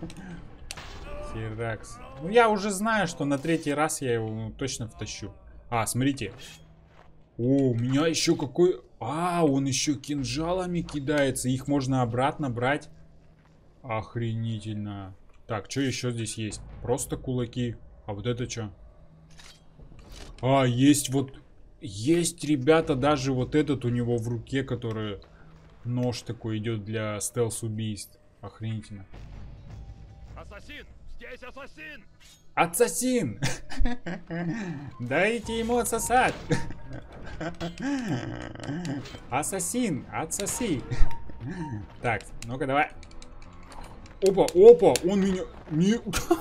Херакс. Ну, я уже знаю, что на третий раз я его ну, точно втащу. А, смотрите. О, у меня еще какой... А, он еще кинжалами кидается. Их можно обратно брать. Охренительно. Так, что еще здесь есть? Просто кулаки. А вот это что? А, есть вот... Есть, ребята, даже вот этот у него в руке, который... Нож такой идет для стелс-убийств. Охренительно. Ассасин! Здесь ассасин! Ассасин! Дайте ему отсосать! Ассасин! Отсоси! Так, ну-ка давай. Опа, опа, он меня... Не...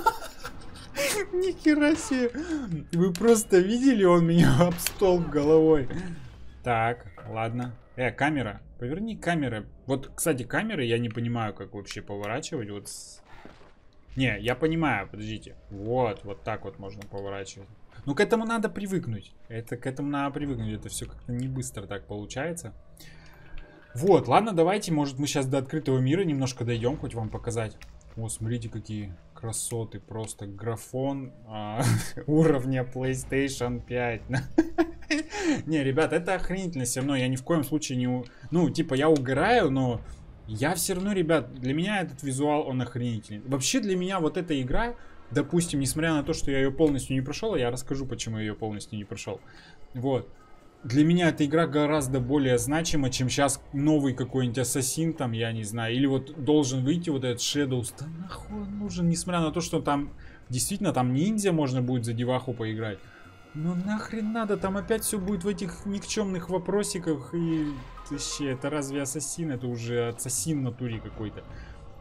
Нихера себе. Вы просто видели, он меня об стол головой. Так, ладно. Э, камера. Поверни камеры. Вот, кстати, камеры я не понимаю, как вообще поворачивать. Вот. С... Не, я понимаю, подождите. Вот, вот так вот можно поворачивать. Ну, к этому надо привыкнуть. Это, к этому надо привыкнуть. Это все как-то не быстро так получается. Вот, ладно, давайте, может, мы сейчас до открытого мира немножко дойдем, хоть вам показать. О, смотрите, какие красоты. Просто графон а, уровня плейстейшн пять. Не, ребят, это охренительно все равно. Я ни в коем случае не... Ну, типа, я угораю, но я все равно, ребят, для меня этот визуал, он охренительный. Вообще, для меня вот эта игра, допустим, несмотря на то, что я ее полностью не прошел, я расскажу, почему я ее полностью не прошел. Вот. Для меня эта игра гораздо более значима, чем сейчас новый какой-нибудь Ассасин, там, я не знаю. Или вот должен выйти вот этот Shadows. Да нахуй он нужен, несмотря на то, что там действительно там ниндзя можно будет за деваху поиграть. Ну нахрен надо, там опять все будет в этих никчемных вопросиках. И вообще, это разве Ассасин? Это уже Ассасин в натуре какой-то.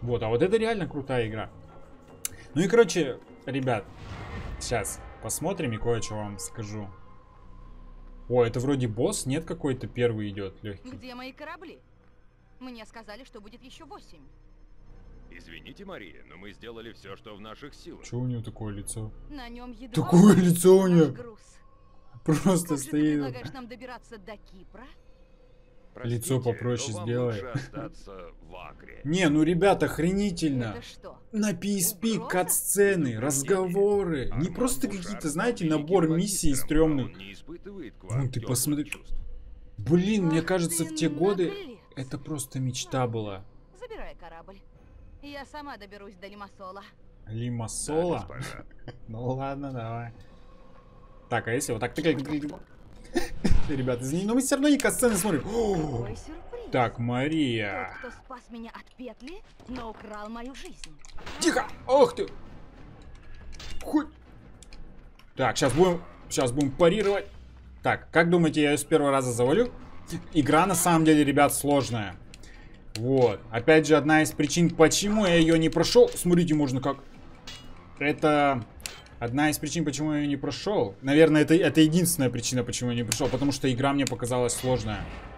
Вот, а вот это реально крутая игра. Ну и, короче, ребят, сейчас посмотрим и кое-что вам скажу. О, это вроде босс, нет, какой-то первый идет, легкий. Где мои корабли? Мне сказали, что будет еще восемь. Извините, Мария, но мы сделали все, что в наших силах. Чего у него такое лицо? На нем едва Такое лицо у наш нее. груз. Просто Как же ты стоит. предлагаешь нам добираться до Кипра? Лицо попроще но вам сделай. лучше остаться в Акре. Не, ну, ребят, охренительно. Это что? На пи эс пи Угроза? кат-сцены, разговоры. Не Арман просто Бушар какие-то, стал знаете, великим набор миссий магистром, а стрёмных. он не испытывает к вам Вон, ты тёплых посмотри. чувств. Блин, мне Ах кажется, ты в те годы наглец. это просто мечта была. Забирай корабль. Я сама доберусь до Лимассола. Лимассола? Да, господа. Ну ладно, давай. Так, а если вот так... Ребят, извини, но мы все равно не кат-сцены смотрим. О, Какой сюрприз. Так, Мария. Тот, кто спас меня от петли, но украл мою жизнь. Тихо! Ох ты! Хуй! Так, сейчас будем, сейчас будем парировать. Так, как думаете, я ее с первого раза завалю? Игра на самом деле, ребят, сложная. Вот. Опять же, одна из причин, почему я ее не прошел. Смотрите, можно как... Это... Одна из причин, почему я ее не прошел. Наверное, это, это единственная причина, почему я не прошел. Потому что игра мне показалась сложная.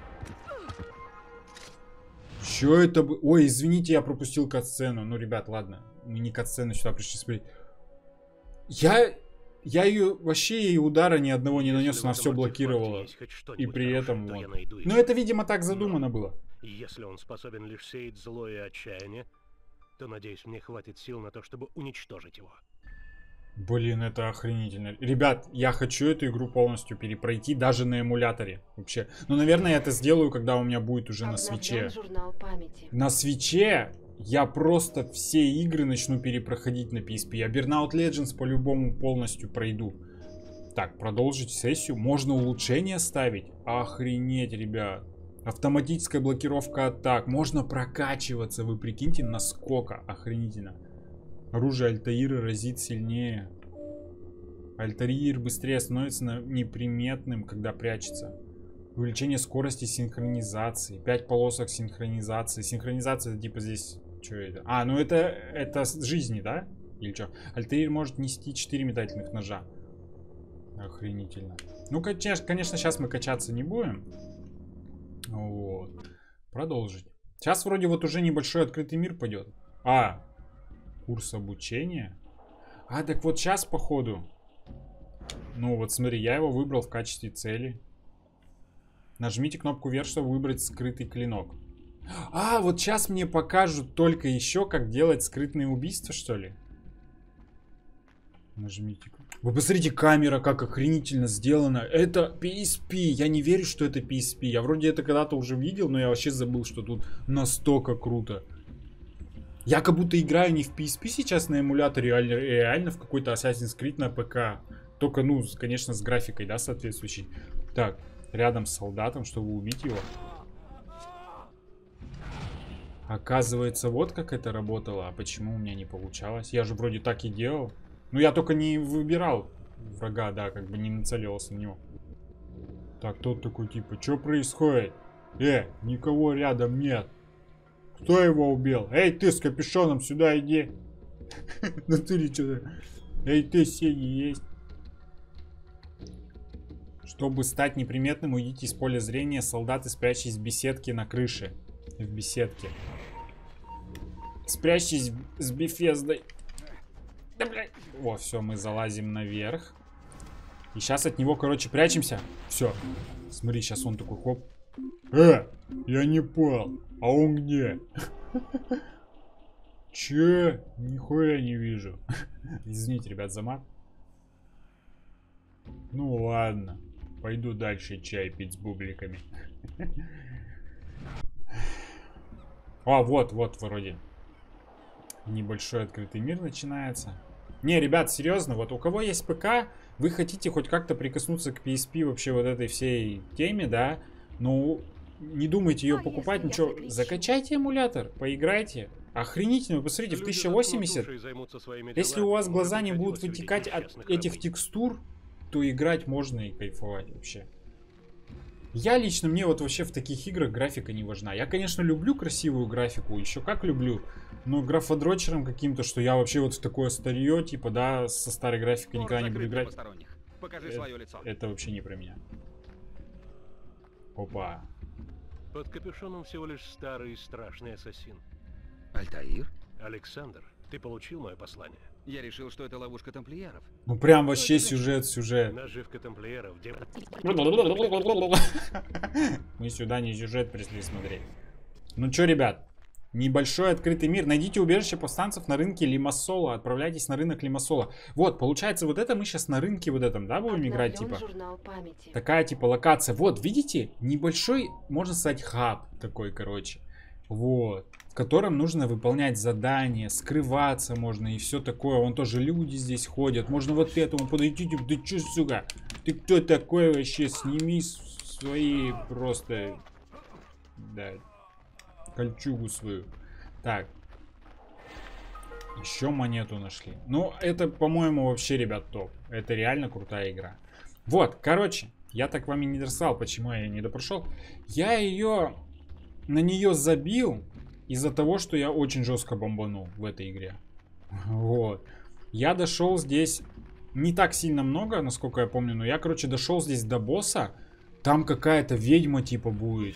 Что это было? Ой, извините, я пропустил кат-сцену. Ну, ребят, ладно. Мы не кат-сцену сюда пришли смотреть. Я... Я ее... Вообще ей удара ни одного не нанес, она все блокировала. И при этом вот. Ну, это, видимо, так задумано было. Если он способен лишь сеять зло и отчаяние, то, надеюсь, мне хватит сил на то, чтобы уничтожить его. Блин, это охренительно. Ребят, я хочу эту игру полностью перепройти, даже на эмуляторе. Вообще. Ну, наверное, я это сделаю, когда у меня будет уже на свитче. Журнал памяти. На свитче я просто все игры начну перепроходить на пи эс пи. Я Burnout Legends по-любому полностью пройду. Так, продолжить сессию. Можно улучшения ставить? Охренеть, ребят. Автоматическая блокировка атак. Можно прокачиваться. Вы прикиньте, насколько охренительно. Оружие Альтаира разит сильнее. Альтаир быстрее становится неприметным, когда прячется. Увеличение скорости синхронизации. пять полосок синхронизации. Синхронизация это типа здесь... Что это? А, ну это, это с жизни, да? Или что? Альтаир может нести четыре метательных ножа. Охренительно. Ну, конечно, конечно, сейчас мы качаться не будем. Вот. Продолжить. Сейчас вроде вот уже небольшой открытый мир пойдет. А, курс обучения. А, так вот сейчас, походу. Ну, вот смотри, я его выбрал в качестве цели. Нажмите кнопку вверх, чтобы выбрать скрытый клинок. А, вот сейчас мне покажут только еще, как делать скрытные убийства, что ли? Нажмите. Вы посмотрите, камера как охренительно сделана. Это пи эс пи. Я не верю, что это пи эс пи. Я вроде это когда-то уже видел, но я вообще забыл, что тут настолько круто. Я как будто играю не в пи эс пи сейчас на эмуляторе, а реально в какой-то Assassin's Creed на ПК. Только, ну, конечно, с графикой, да, соответствующей. Так, рядом с солдатом, чтобы убить его. Оказывается, вот как это работало. А почему у меня не получалось? Я же вроде так и делал. Ну, я только не выбирал врага, да, как бы не нацеливался на него. Так, тот такой, типа, что происходит? Э, никого рядом нет. Кто его убил? Эй, ты с капюшоном, сюда иди. Ну ты ли что-то? Эй, ты, Сеги есть. Чтобы стать неприметным, уйдите из поля зрения. Солдаты, спрячьтесь в беседке на крыше. В беседке. Спрячьтесь с Бефездой. Да, блядь. О, все, мы залазим наверх. И сейчас от него, короче, прячемся. Все. Смотри, сейчас он такой, хоп. Э, я не пал. А он где? Че? Нихуя не вижу. Извините, ребят, за мат. Ну ладно. Пойду дальше чай пить с бубликами. А, вот, вот, вроде. Небольшой открытый мир начинается. Не, ребят, серьезно, вот у кого есть ПК, вы хотите хоть как-то прикоснуться к пи эс пи вообще вот этой всей теме, да? Ну, не думайте ее А покупать, если я ничего. закричу? Закачайте эмулятор, поиграйте. Охренительно, вы посмотрите, в тысяча восемьдесят. Если у вас глаза не будут вытекать от этих текстур, то играть можно и кайфовать вообще. Я лично, мне вот вообще в таких играх графика не важна. Я, конечно, люблю красивую графику, еще как люблю. Но графодрочером каким-то, что я вообще вот в такое старье, типа, да, со старой графикой никогда не буду играть. Покажи Это, свое лицо. это вообще не про меня. Опа. Под капюшоном всего лишь старый и страшный ассасин. Альтаир? Александр, ты получил мое послание? Я решил, что это ловушка тамплиеров. Ну прям вообще сюжет, сюжет. Наживка тамплиеров, где... Мы сюда не сюжет пришли смотреть. Ну чё, ребят, небольшой открытый мир. Найдите убежище повстанцев на рынке Лимассола. Отправляйтесь на рынок Лимассола. Вот, получается, вот это мы сейчас на рынке вот этом, да, будем играть, типа. Журнал памяти. Такая, типа, локация. Вот, видите, небольшой, можно сказать, хаб такой, короче. Вот. В котором нужно выполнять задания, скрываться можно и все такое. Вон тоже люди здесь ходят. Можно вот к этому подойти, типа, ты чё, сука? Ты кто такой вообще? Сними свои просто... Да. Кольчугу свою. Так. Еще монету нашли. Ну, это, по-моему, вообще, ребят, топ. Это реально крутая игра. Вот, короче, я так вам и не рассказал, почему я не допрошел. Я ее... На нее забил из-за того, что я очень жестко бомбанул в этой игре. Вот. Я дошел здесь не так сильно много, насколько я помню, но я, короче, дошел здесь до босса. Там какая-то ведьма типа будет.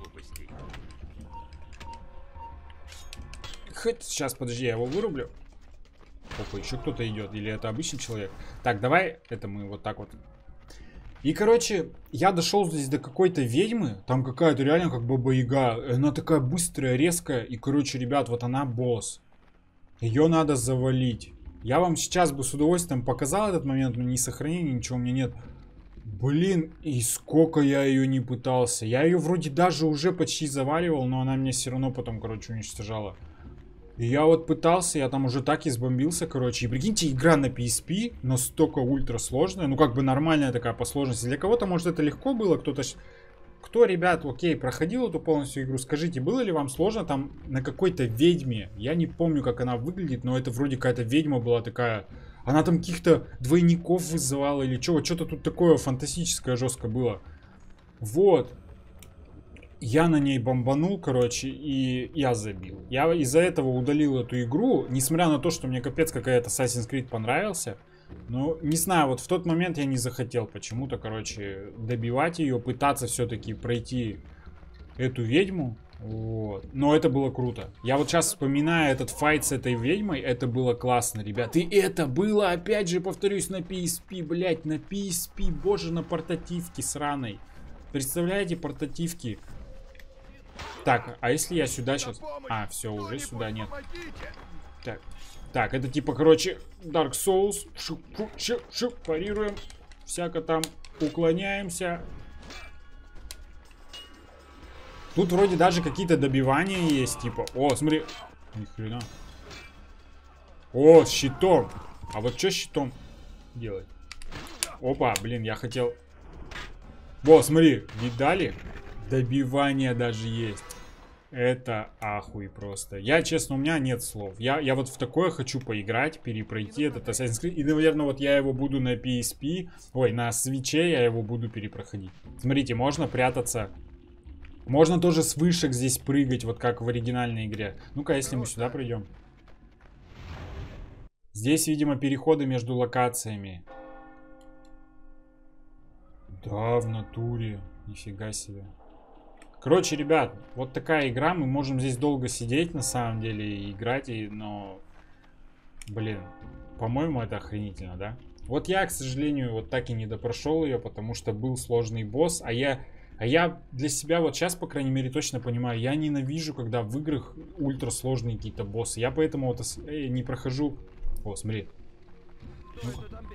Хоть сейчас, подожди, я его вырублю. Опа, еще кто-то идет. Или это обычный человек? Так, давай, это мы вот так вот. И, короче, я дошел здесь до какой-то ведьмы. Там какая-то реально как баба-яга. Она такая быстрая, резкая. И, короче, ребят, вот она босс. Ее надо завалить. Я вам сейчас бы с удовольствием показал этот момент, но ни сохранения, ничего у меня нет. Блин, и сколько я ее не пытался. Я ее вроде даже уже почти заваливал, но она меня все равно потом, короче, уничтожала. И я вот пытался, я там уже так избомбился, короче. И прикиньте, игра на пи эс пи настолько ультра сложная. Ну, как бы нормальная такая по сложности. Для кого-то, может, это легко было. Кто-то... Кто, ребят, окей, проходил эту полностью игру? Скажите, было ли вам сложно там на какой-то ведьме? Я не помню, как она выглядит, но это вроде какая-то ведьма была такая... Она там каких-то двойников вызывала или что? Что-то тут такое фантастическое жестко было. Вот. Я на ней бомбанул, короче, и я забил. Я из-за этого удалил эту игру, несмотря на то, что мне капец какая-то Assassin's Creed понравился. Ну, не знаю, вот в тот момент я не захотел почему-то, короче, добивать ее, пытаться все-таки пройти эту ведьму. Вот. Но это было круто. Я вот сейчас вспоминаю этот файт с этой ведьмой, это было классно, ребят. И это было, опять же, повторюсь, на пи эс пи, блять, на пи эс пи, боже, на портативке сраной. Представляете, портативки. Так, а если я сюда сейчас... А, все, уже сюда нет. Так, так, это типа, короче, Dark Souls. Шип, шип, шип, парируем. Всяко там уклоняемся. Тут вроде даже какие-то добивания есть, типа... О, смотри. Ни хрена. О, с щитом. А вот что с щитом делать? Опа, блин, я хотел... Во, смотри, видали? Добивание даже есть. Это ахуй просто. Я, честно, у меня нет слов. Я, я вот в такое хочу поиграть, перепройти этот Assassin's Creed. И, наверное, вот я его буду на пи эс пи. Ой, на свитче я его буду перепроходить. Смотрите, можно прятаться. Можно тоже с вышек здесь прыгать, вот как в оригинальной игре. Ну-ка, если мы сюда придем. Здесь, видимо, переходы между локациями. Да, в натуре. Нифига себе. Короче, ребят, вот такая игра. Мы можем здесь долго сидеть, на самом деле, и играть, и, но... Блин, по-моему, это охренительно, да? Вот я, к сожалению, вот так и не допрошел ее, потому что был сложный босс, а я... А я для себя вот сейчас, по крайней мере, точно понимаю, я ненавижу, когда в играх ультрасложные какие-то боссы. Я поэтому вот э, не прохожу... О, смотри. Ну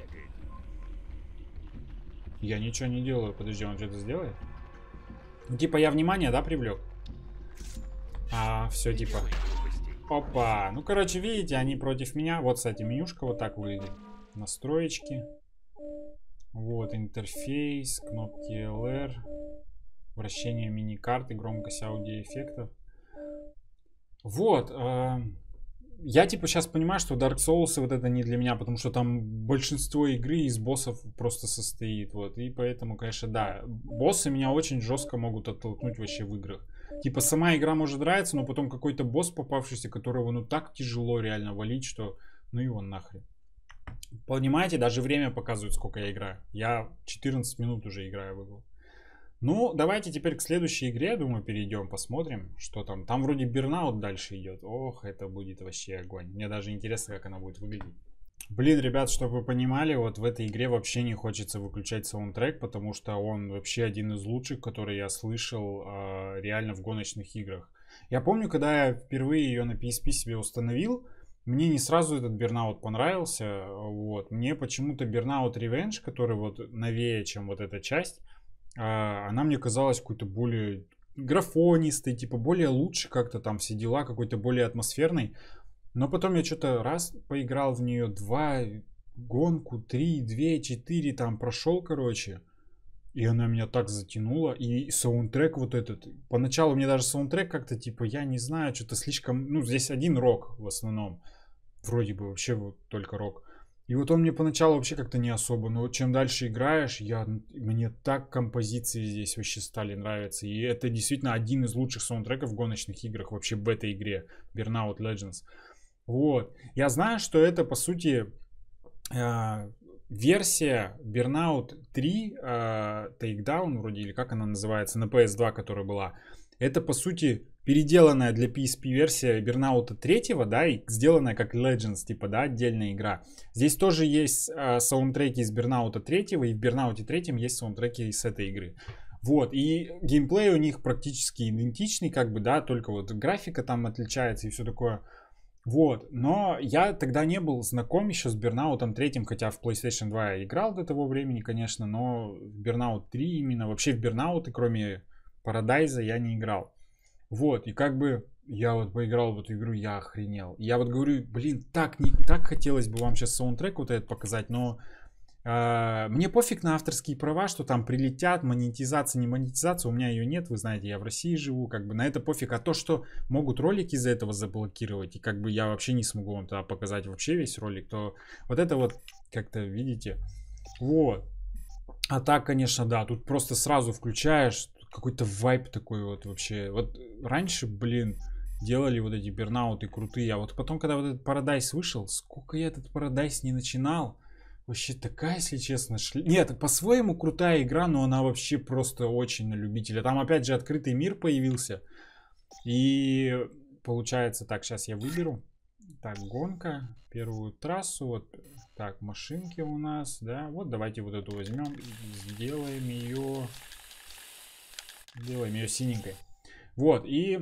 я ничего не делаю. Подожди, он что-то сделает? Ну, типа, я внимание, да, привлек? А, все, типа. Опа. Ну, короче, видите, они против меня. Вот, кстати, менюшка вот так выглядит. Настроечки. Вот, интерфейс, кнопки эл эр. Вращение мини-карты, громкость аудиоэффектов. Вот. Э, я типа сейчас понимаю, что Dark Souls вот это не для меня, потому что там большинство игры из боссов просто состоит, вот, и поэтому, конечно, да, боссы меня очень жестко могут оттолкнуть вообще в играх. Типа сама игра может нравиться, но потом какой-то босс попавшийся, которого ну так тяжело реально валить, что ну его нахрен. Понимаете, даже время показывает, сколько я играю. Я четырнадцать минут уже играю в игру. Ну, давайте теперь к следующей игре, думаю, перейдем, посмотрим, что там. Там вроде Burnout дальше идет. Ох, это будет вообще огонь. Мне даже интересно, как она будет выглядеть. Блин, ребят, чтобы вы понимали, вот в этой игре вообще не хочется выключать саундтрек, потому что он вообще один из лучших, который я слышал э, реально в гоночных играх. Я помню, когда я впервые ее на пи эс пи себе установил, мне не сразу этот Burnout понравился. Вот. Мне почему-то Burnout Revenge, который вот новее, чем вот эта часть, она мне казалась какой-то более графонистой, типа более лучше как-то там все дела, какой-то более атмосферной. Но потом я что-то раз поиграл в нее, два, гонку, три, две, четыре там прошел, короче. И она меня так затянула. И саундтрек вот этот. Поначалу мне даже саундтрек как-то типа, я не знаю, что-то слишком... Ну, здесь один рок в основном. Вроде бы вообще вот только рок. И вот он мне поначалу вообще как-то не особо, но чем дальше играешь, я, мне так композиции здесь вообще стали нравиться. И это действительно один из лучших саундтреков в гоночных играх вообще в этой игре, Burnout Legends. Вот. Я знаю, что это по сути э, версия Burnout три э, Takedown вроде, или как она называется, на пи эс два, которая была. Это по сути переделанная для пи эс пи версия Burnout три, да, и сделанная как Legends, типа, да, отдельная игра. Здесь тоже есть э, саундтреки из Burnout три, и в Burnout три есть саундтреки из этой игры. Вот, и геймплей у них практически идентичный, как бы, да, только вот графика там отличается и все такое. Вот, но я тогда не был знаком еще с Burnout три, хотя в PlayStation два я играл до того времени, конечно, но в Burnout три именно, вообще в Burnout, кроме Paradise, я не играл. Вот, и как бы я вот поиграл в эту игру, я охренел. Я вот говорю, блин, так, не, так хотелось бы вам сейчас саундтрек вот этот показать, но э, мне пофиг на авторские права, что там прилетят, монетизация, не монетизация, у меня ее нет, вы знаете, я в России живу, как бы на это пофиг. А то, что могут ролики из-за этого заблокировать, и как бы я вообще не смогу вам тогда показать вообще весь ролик, то вот это вот как-то, видите, вот. А так, конечно, да, тут просто сразу включаешь, какой-то вайб такой вот вообще. Вот раньше, блин, делали вот эти Бёрнауты крутые. А вот потом, когда вот этот Paradise вышел, сколько я этот Paradise не начинал. Вообще такая, если честно, шли... Нет, по-своему крутая игра, но она вообще просто очень на любителя. Там опять же открытый мир появился. И получается, так, сейчас я выберу. Так, гонка, первую трассу. Вот так, машинки у нас, да. Вот давайте вот эту возьмем. Сделаем ее... Делаем ее синенькой. Вот, и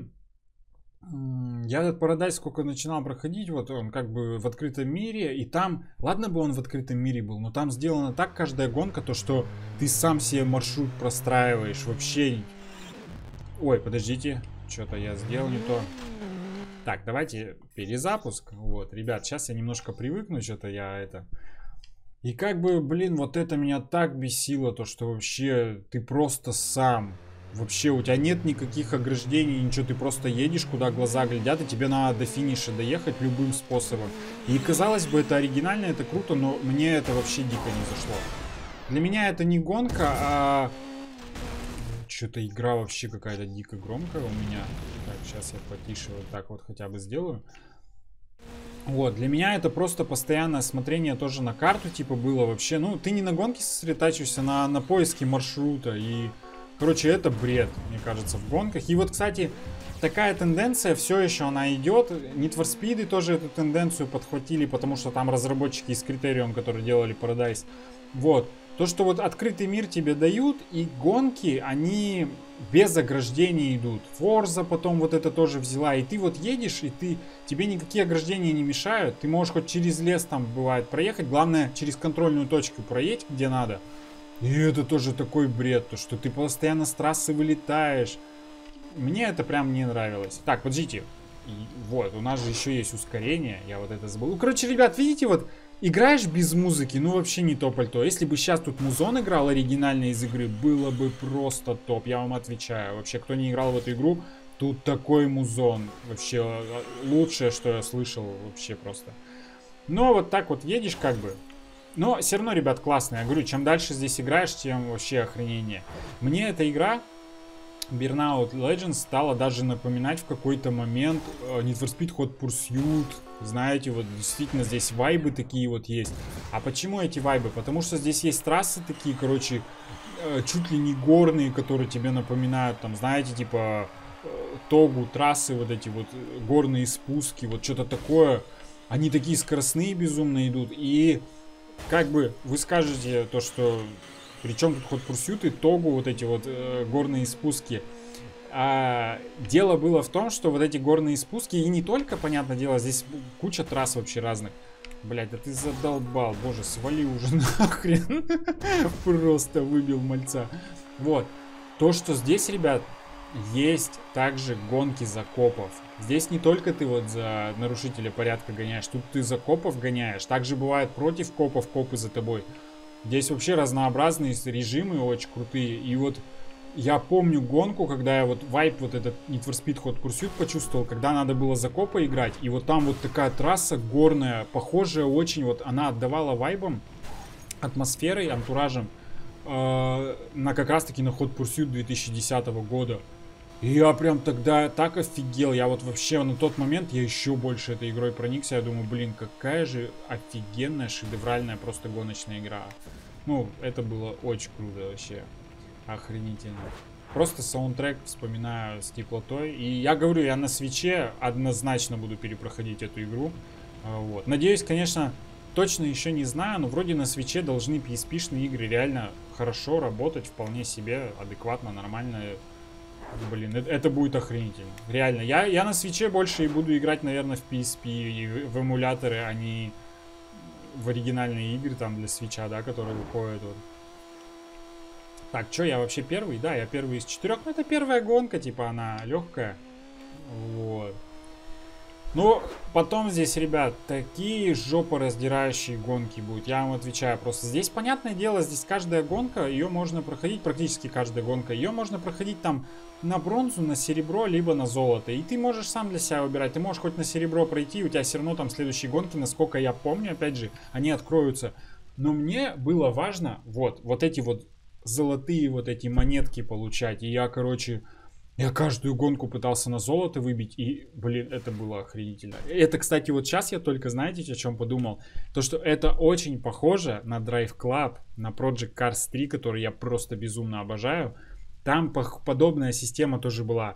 я этот Paradise сколько начинал проходить, вот он как бы в открытом мире, и там, ладно бы он в открытом мире был, но там сделана так каждая гонка, то что ты сам себе маршрут простраиваешь, вообще. Ой, подождите, что-то я сделал не то. Так, давайте перезапуск. Вот, ребят, сейчас я немножко привыкну, что-то я это... И как бы, блин, вот это меня так бесило, то что вообще ты просто сам... Вообще у тебя нет никаких ограждений, ничего, ты просто едешь, куда глаза глядят, и тебе надо до финиша доехать любым способом. И казалось бы, это оригинально, это круто, но мне это вообще дико не зашло. Для меня это не гонка, а... Что-то игра вообще какая-то дико громкая у меня. Так, сейчас я потише вот так вот хотя бы сделаю. Вот, для меня это просто постоянное смотрение тоже на карту, типа, было вообще. Ну, ты не на гонке сосредотачиваешься, на, на поиске маршрута и... Короче, это бред, мне кажется, в гонках. И вот, кстати, такая тенденция все еще она идет. Need for Speed тоже эту тенденцию подхватили, потому что там разработчики из Criterion, которые делали Paradise. Вот. То, что вот открытый мир тебе дают, и гонки, они без ограждений идут. Forza потом вот это тоже взяла. И ты вот едешь, и ты тебе никакие ограждения не мешают. Ты можешь хоть через лес там, бывает, проехать. Главное, через контрольную точку проедь, где надо. И это тоже такой бред, то что ты постоянно с трассы вылетаешь. Мне это прям не нравилось. Так, подождите. И вот, у нас же еще есть ускорение. Я вот это забыл. Ну, короче, ребят, видите, вот играешь без музыки, ну вообще не то пальто. Если бы сейчас тут музон играл оригинальный из игры, было бы просто топ. Я вам отвечаю. Вообще, кто не играл в эту игру, Тут такой музон. Вообще лучшее, что я слышал вообще просто. Но вот так вот едешь как бы. Но все равно, ребят, классно. Я говорю, чем дальше здесь играешь, тем вообще охренение. Мне эта игра Burnout Legends стала даже напоминать в какой-то момент Need for Speed Hot Pursuit. Знаете, вот действительно здесь вайбы такие вот есть. А почему эти вайбы? Потому что здесь есть трассы такие, короче, чуть ли не горные, которые тебе напоминают, там, знаете, типа Тогу, трассы, вот эти вот горные спуски, вот что-то такое. Они такие скоростные безумно идут. И как бы вы скажете то, что причем тут Hot Pursuit и Тогу, вот эти вот э, горные спуски. А, дело было в том, что вот эти горные спуски, и не только, понятное дело, здесь куча трасс вообще разных. Блять, да ты задолбал, боже, свали уже нахрен. Просто выбил мальца. Вот. То, что здесь, ребят, есть также гонки за копов. Здесь не только ты вот за нарушителя порядка гоняешь, тут ты за копов гоняешь. Также бывает против копов, копы за тобой. Здесь вообще разнообразные режимы очень крутые. И вот я помню гонку, когда я вот вайп вот этот Need for Speed Hot Pursuit почувствовал, когда надо было за копа играть. И вот там вот такая трасса горная, похожая очень, вот она отдавала вайбом, атмосферой, антуражем э, на как раз таки на Hot Pursuit две тысячи десятого года. И я прям тогда так офигел. Я вот вообще на тот момент я еще больше этой игрой проникся. Я думаю, блин, какая же офигенная, шедевральная просто гоночная игра. Ну, это было очень круто вообще. Охренительно. Просто саундтрек вспоминаю с теплотой. И я говорю, я на свитче однозначно буду перепроходить эту игру. Вот. Надеюсь, конечно, точно еще не знаю, но вроде на свитче должны пи эс пи-шные игры реально хорошо работать, вполне себе, адекватно, нормально. Блин, это, это будет охренительно. Реально. Я, я на свитче больше и буду играть, наверное, в пи эс пи и в, в эмуляторы, а не в оригинальные игры там для свитча, да, которые выходят. Вот. Так, что, я вообще первый? Да, я первый из четырех. Ну, это первая гонка, типа, она легкая. Вот. Ну, потом здесь, ребят, такие жопораздирающие гонки будут. Я вам отвечаю. Просто здесь, понятное дело, здесь каждая гонка, ее можно проходить, практически каждая гонка, ее можно проходить там на бронзу, на серебро, либо на золото. И ты можешь сам для себя выбирать. Ты можешь хоть на серебро пройти, у тебя все равно там следующие гонки, насколько я помню, опять же, они откроются. Но мне было важно вот, вот эти вот золотые вот эти монетки получать. И я, короче... Я каждую гонку пытался на золото выбить, и, блин, это было охренительно. Это, кстати, вот сейчас я только, знаете, о чем подумал? То, что это очень похоже на Drive Club, на Project Cars три, который я просто безумно обожаю. Там подобная система тоже была.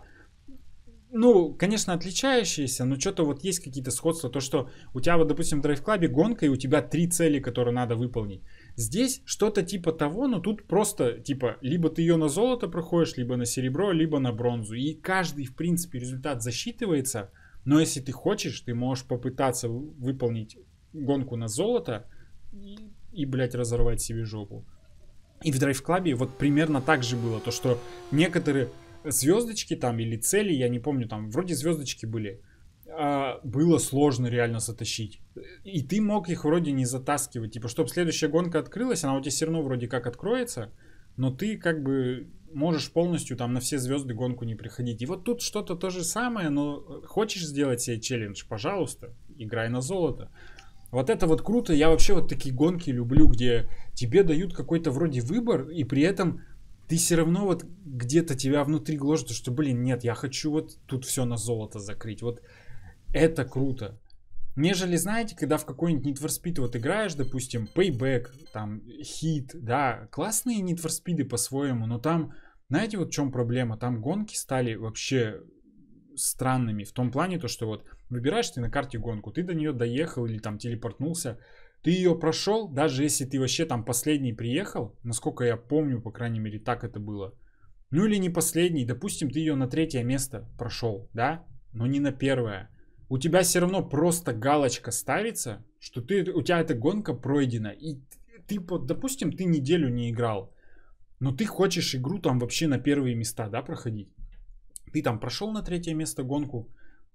Ну, конечно, отличающаяся, но что-то вот есть какие-то сходства. То, что у тебя вот, допустим, в Drive Club гонка, и у тебя три цели, которые надо выполнить. Здесь что-то типа того, но тут просто, типа, либо ты ее на золото проходишь, либо на серебро, либо на бронзу. И каждый, в принципе, результат засчитывается. Но если ты хочешь, ты можешь попытаться выполнить гонку на золото и, и блядь, разорвать себе жопу. И в Drive Club вот примерно так же было. То, что некоторые звездочки там или цели, я не помню, там вроде звездочки были, а, было сложно реально затащить. И ты мог их вроде не затаскивать. Типа, чтобы следующая гонка открылась, она у тебя все равно вроде как откроется, но ты как бы можешь полностью там на все звезды гонку не приходить. И вот тут что-то то же самое, но хочешь сделать себе челлендж, пожалуйста, играй на золото. Вот это вот круто. Я вообще вот такие гонки люблю, где тебе дают какой-то вроде выбор, и при этом ты все равно вот где-то тебя внутри гложет, что, блин, нет, я хочу вот тут все на золото закрыть. Вот это круто. Нежели, знаете, когда в какой-нибудь Need for Speed вот играешь, допустим, Payback, там, Hit, да, классные Need for Speed по-своему, но там, знаете, вот в чем проблема? Там гонки стали вообще странными в том плане, то, что вот выбираешь ты на карте гонку, ты до нее доехал или там телепортнулся, ты ее прошел, даже если ты вообще там последний приехал, насколько я помню, по крайней мере, так это было. Ну или не последний, допустим, ты ее на третье место прошел, да, но не на первое. У тебя все равно просто галочка ставится, что ты, у тебя эта гонка пройдена. И ты, допустим, ты неделю не играл, но ты хочешь игру там вообще на первые места, да, проходить. Ты там прошел на третье место гонку,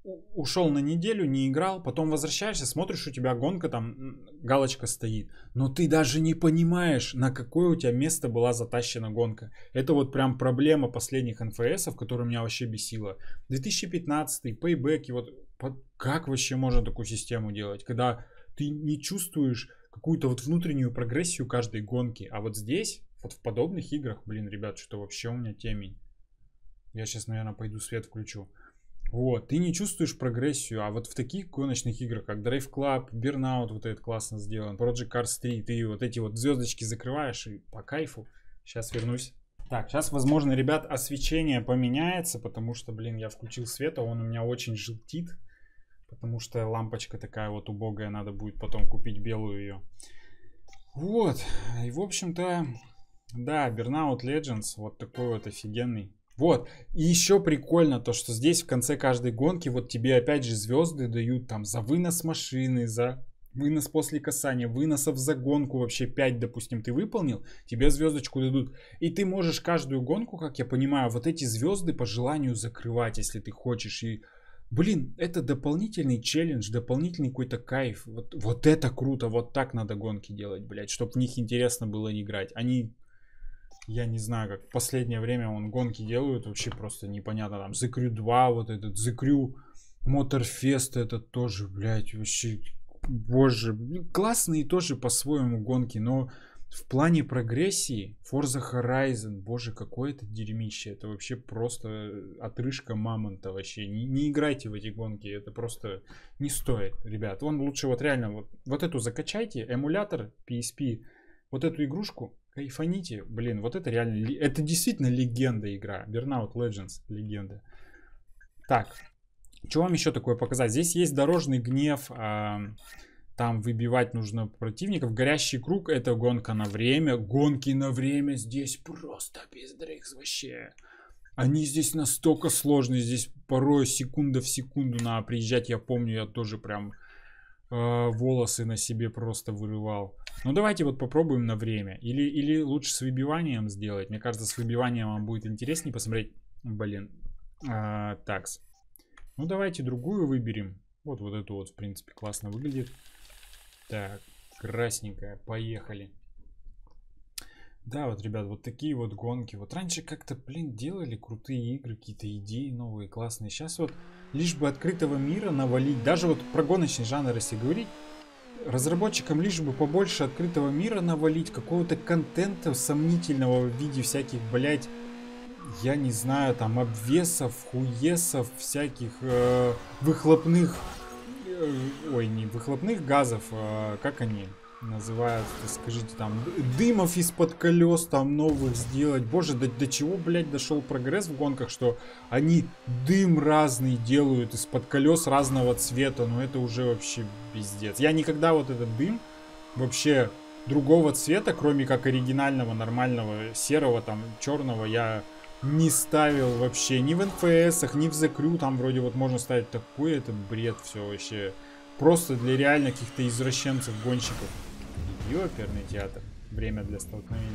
ушел на неделю, не играл, потом возвращаешься, смотришь, у тебя гонка, там галочка стоит, но ты даже не понимаешь, на какое у тебя место была затащена гонка. Это вот прям проблема последних эн эф эсов, которая меня вообще бесила. две тысячи пятнадцатый, пейбеки, вот как вообще можно такую систему делать, когда ты не чувствуешь какую-то вот внутреннюю прогрессию каждой гонки, а вот здесь, вот в подобных играх, блин, ребят, что вообще у меня темень. Я сейчас, наверное, пойду свет включу. Вот, ты не чувствуешь прогрессию, а вот в таких гоночных играх, как Drive Club, Burnout, вот этот классно сделан, Project Cars три, ты вот эти вот звездочки закрываешь и по кайфу. Сейчас вернусь. Так, сейчас, возможно, ребят, освещение поменяется, потому что, блин, я включил свет, а он у меня очень желтит, потому что лампочка такая вот убогая, надо будет потом купить белую ее. Вот, и в общем-то, да, Burnout Legends, вот такой вот офигенный. Вот, и еще прикольно то, что здесь в конце каждой гонки вот тебе опять же звезды дают там за вынос машины, за вынос после касания, выносов за гонку, вообще пять, допустим, ты выполнил, тебе звездочку дадут. И ты можешь каждую гонку, как я понимаю, вот эти звезды по желанию закрывать, если ты хочешь. И, блин, это дополнительный челлендж, дополнительный какой-то кайф. Вот, вот это круто, вот так надо гонки делать, блядь, чтобы в них интересно было играть. Они... Я не знаю, как в последнее время он гонки делают, вообще просто непонятно. Там The Crew два, вот этот The Crew Motorfest, это тоже, блядь, вообще, боже, классные тоже по-своему гонки, но в плане прогрессии Forza Horizon, боже, какое это дерьмище, это вообще просто отрыжка мамонта вообще. Не, не играйте в эти гонки, это просто не стоит, ребят. Вон лучше вот реально вот, вот эту закачайте, эмулятор пи эс пи, вот эту игрушку, кайфаните, блин, вот это реально, это действительно легенда игра. Burnout Legends, легенда. Так, что вам еще такое показать? Здесь есть дорожный гнев, а, там выбивать нужно противников. Горящий круг, это гонка на время. Гонки на время здесь просто пиздрикс вообще. Они здесь настолько сложные, здесь порой секунда в секунду надо приезжать. Я помню, я тоже прям э, волосы на себе просто вырывал. Ну давайте вот попробуем на время. Или, или лучше с выбиванием сделать. Мне кажется, с выбиванием вам будет интереснее посмотреть. Блин. А, такс. Ну давайте другую выберем. Вот, вот эту вот, в принципе, классно выглядит. Так, красненькая. Поехали. Да, вот, ребят, вот такие вот гонки. Вот раньше как-то, блин, делали крутые игры, какие-то идеи новые, классные. Сейчас вот лишь бы открытого мира навалить. Даже вот про гоночный жанр, если говорить, разработчикам лишь бы побольше открытого мира навалить, какого-то контента сомнительного в виде всяких, блядь, я не знаю, там, обвесов, хуесов, всяких э, выхлопных, э, ой, не выхлопных газов, э, как они называются, скажите, там, дымов из-под колес, там, новых сделать. Боже, до, до чего, блядь, дошел прогресс в гонках, что они дым разный делают из-под колес разного цвета, ну это уже вообще пиздец. Я никогда вот этот дым вообще другого цвета, кроме как оригинального, нормального, серого, там, черного, я не ставил вообще ни в эн эф эсах, ни в The Crew, там вроде вот можно ставить такой, это бред все вообще. Просто для реально каких-то извращенцев, гонщиков. Ёперный театр. Время для столкновений.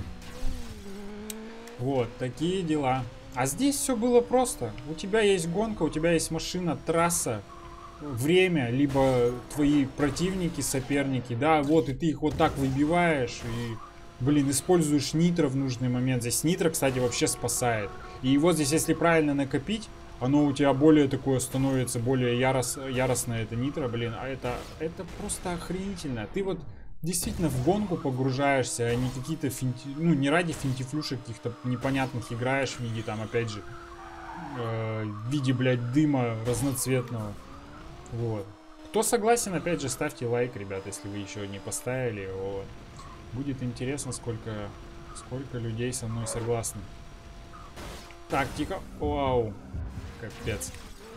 Вот, такие дела. А здесь все было просто. У тебя есть гонка, у тебя есть машина, трасса, время, либо твои противники, соперники, да, вот, и ты их вот так выбиваешь, и, блин, используешь нитро в нужный момент. Здесь нитро, кстати, вообще спасает. И вот здесь, если правильно накопить, оно у тебя более такое становится, более ярос, яростное это нитро, блин, а это, это просто охренительно. Ты вот действительно в гонку погружаешься, а не какие-то финти... ну не ради финтифлюшек каких-то непонятных играешь в виде там, опять же, э, в виде, блядь, дыма разноцветного. Вот. Кто согласен, опять же, ставьте лайк, ребят, если вы еще не поставили. Вот. Будет интересно, сколько, сколько людей со мной согласны. Так, тихо. Вау. Капец.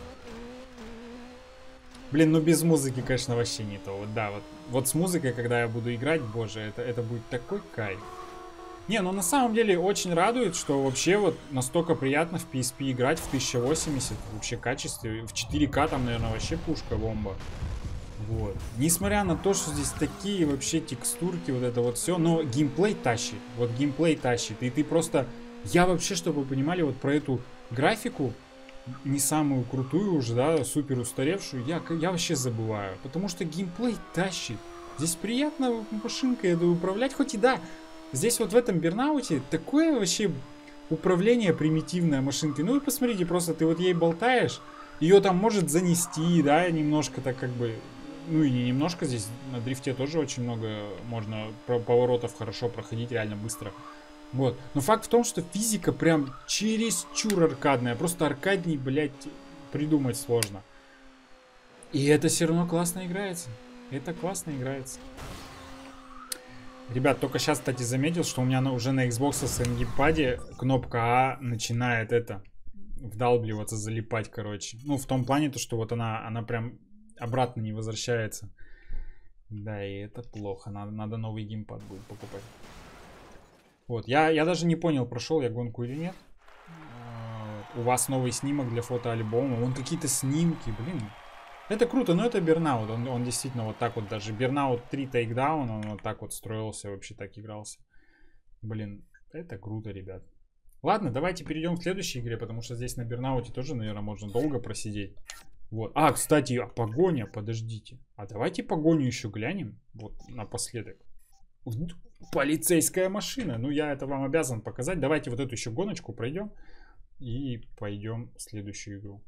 Блин, ну без музыки, конечно, вообще не то. Вот да, вот, вот с музыкой, когда я буду играть, боже, это, это будет такой кайф. Не, ну на самом деле очень радует, что вообще вот настолько приятно в пи эс пи играть в тысяча восемьдесят, вообще качестве. В четыре ка там, наверное, вообще пушка, бомба. Вот. Несмотря на то, что здесь такие вообще текстурки, вот это вот все, но геймплей тащит. Вот геймплей тащит. И ты просто... Я вообще, чтобы вы понимали, вот про эту графику, не самую крутую уже, да, супер устаревшую, я, я вообще забываю. Потому что геймплей тащит. Здесь приятно машинкой это управлять, хоть и да. Здесь вот в этом Бернауте такое вообще управление примитивное машинкой. Ну вы посмотрите, просто ты вот ей болтаешь, ее там может занести, да, немножко так как бы... Ну и не немножко, здесь на дрифте тоже очень много можно поворотов хорошо проходить, реально быстро. Вот. Но факт в том, что физика прям чересчур аркадная. Просто аркадней, блядь, придумать сложно. И это все равно классно играется. Это классно играется. Ребят, только сейчас, кстати, заметил, что у меня на, уже на Xbox с геймпаде кнопка А начинает это вдалбливаться, залипать, короче. Ну, в том плане, то, что вот она, она прям обратно не возвращается. Да, и это плохо. Надо, надо новый геймпад будет покупать. Вот, я, я даже не понял, прошел я гонку или нет. У вас новый снимок для фотоальбома. Вон какие-то снимки, блин. Это круто, но это Бернаут. Он, он действительно вот так вот, даже Бернаут три Takedown, он вот так вот строился, вообще так игрался. Блин, это круто, ребят. Ладно, давайте перейдем к следующей игре, потому что здесь на Бернауте тоже, наверное, можно долго просидеть. Вот. А, кстати, а погоня, подождите. А давайте погоню еще глянем. Вот напоследок. Полицейская машина. Ну, я это вам обязан показать. Давайте вот эту еще гоночку пройдем. И пойдем в следующую игру.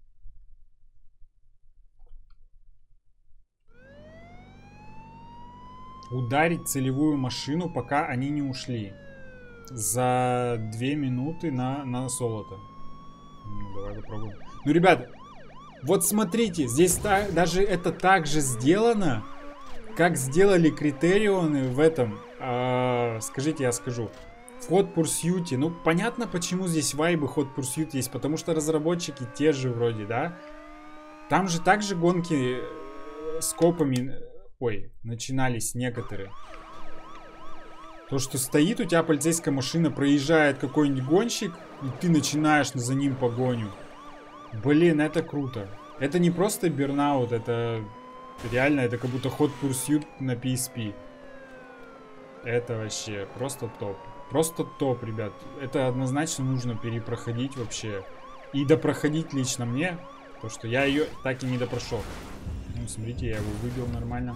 Ударить целевую машину, пока они не ушли. За две минуты на, на золото. Ну, давай попробуем. Ну, ребят, вот смотрите. Здесь та, даже это так же сделано, как сделали Критерионы в этом. Э, скажите, я скажу. В Hot Pursuit. Ну, понятно, почему здесь вайбы Hot Pursuit есть. Потому что разработчики те же вроде, да? Там же также гонки с копами... Ой, начинались некоторые. То, что стоит у тебя полицейская машина, проезжает какой-нибудь гонщик, и ты начинаешь за ним погоню. Блин, это круто. Это не просто Бернаут, это реально, это как будто Hot Pursuit на пи эс пи. Это вообще просто топ. Просто топ, ребят. Это однозначно нужно перепроходить вообще. И допроходить лично мне, потому что я ее так и не допрошел. Ну, смотрите, я его выбил нормально.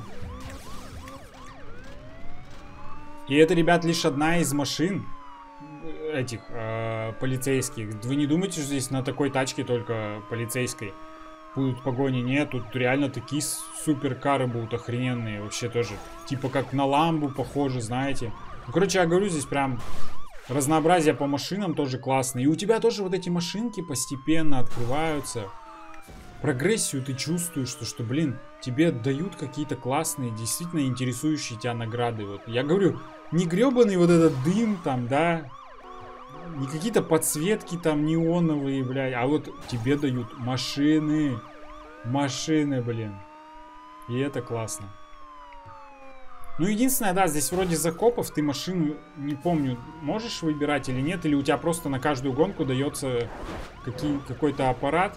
И это, ребят, лишь одна из машин этих э, полицейских. Вы не думаете, что здесь на такой тачке только полицейской будут погони? Нет, тут реально такие суперкары будут охрененные. Вообще тоже. Типа как на Ламбу похоже, знаете. Ну, короче, я говорю, здесь прям разнообразие по машинам тоже классно. И у тебя тоже вот эти машинки постепенно открываются. Прогрессию ты чувствуешь, что, что, блин, тебе дают какие-то классные, действительно интересующие тебя награды. Вот я говорю, не гребаный вот этот дым там, да, не какие-то подсветки там неоновые, блядь, а вот тебе дают машины, машины, блин. И это классно. Ну, единственное, да, здесь вроде закопов, ты машину, не помню, можешь выбирать или нет, или у тебя просто на каждую гонку дается какой-то аппарат.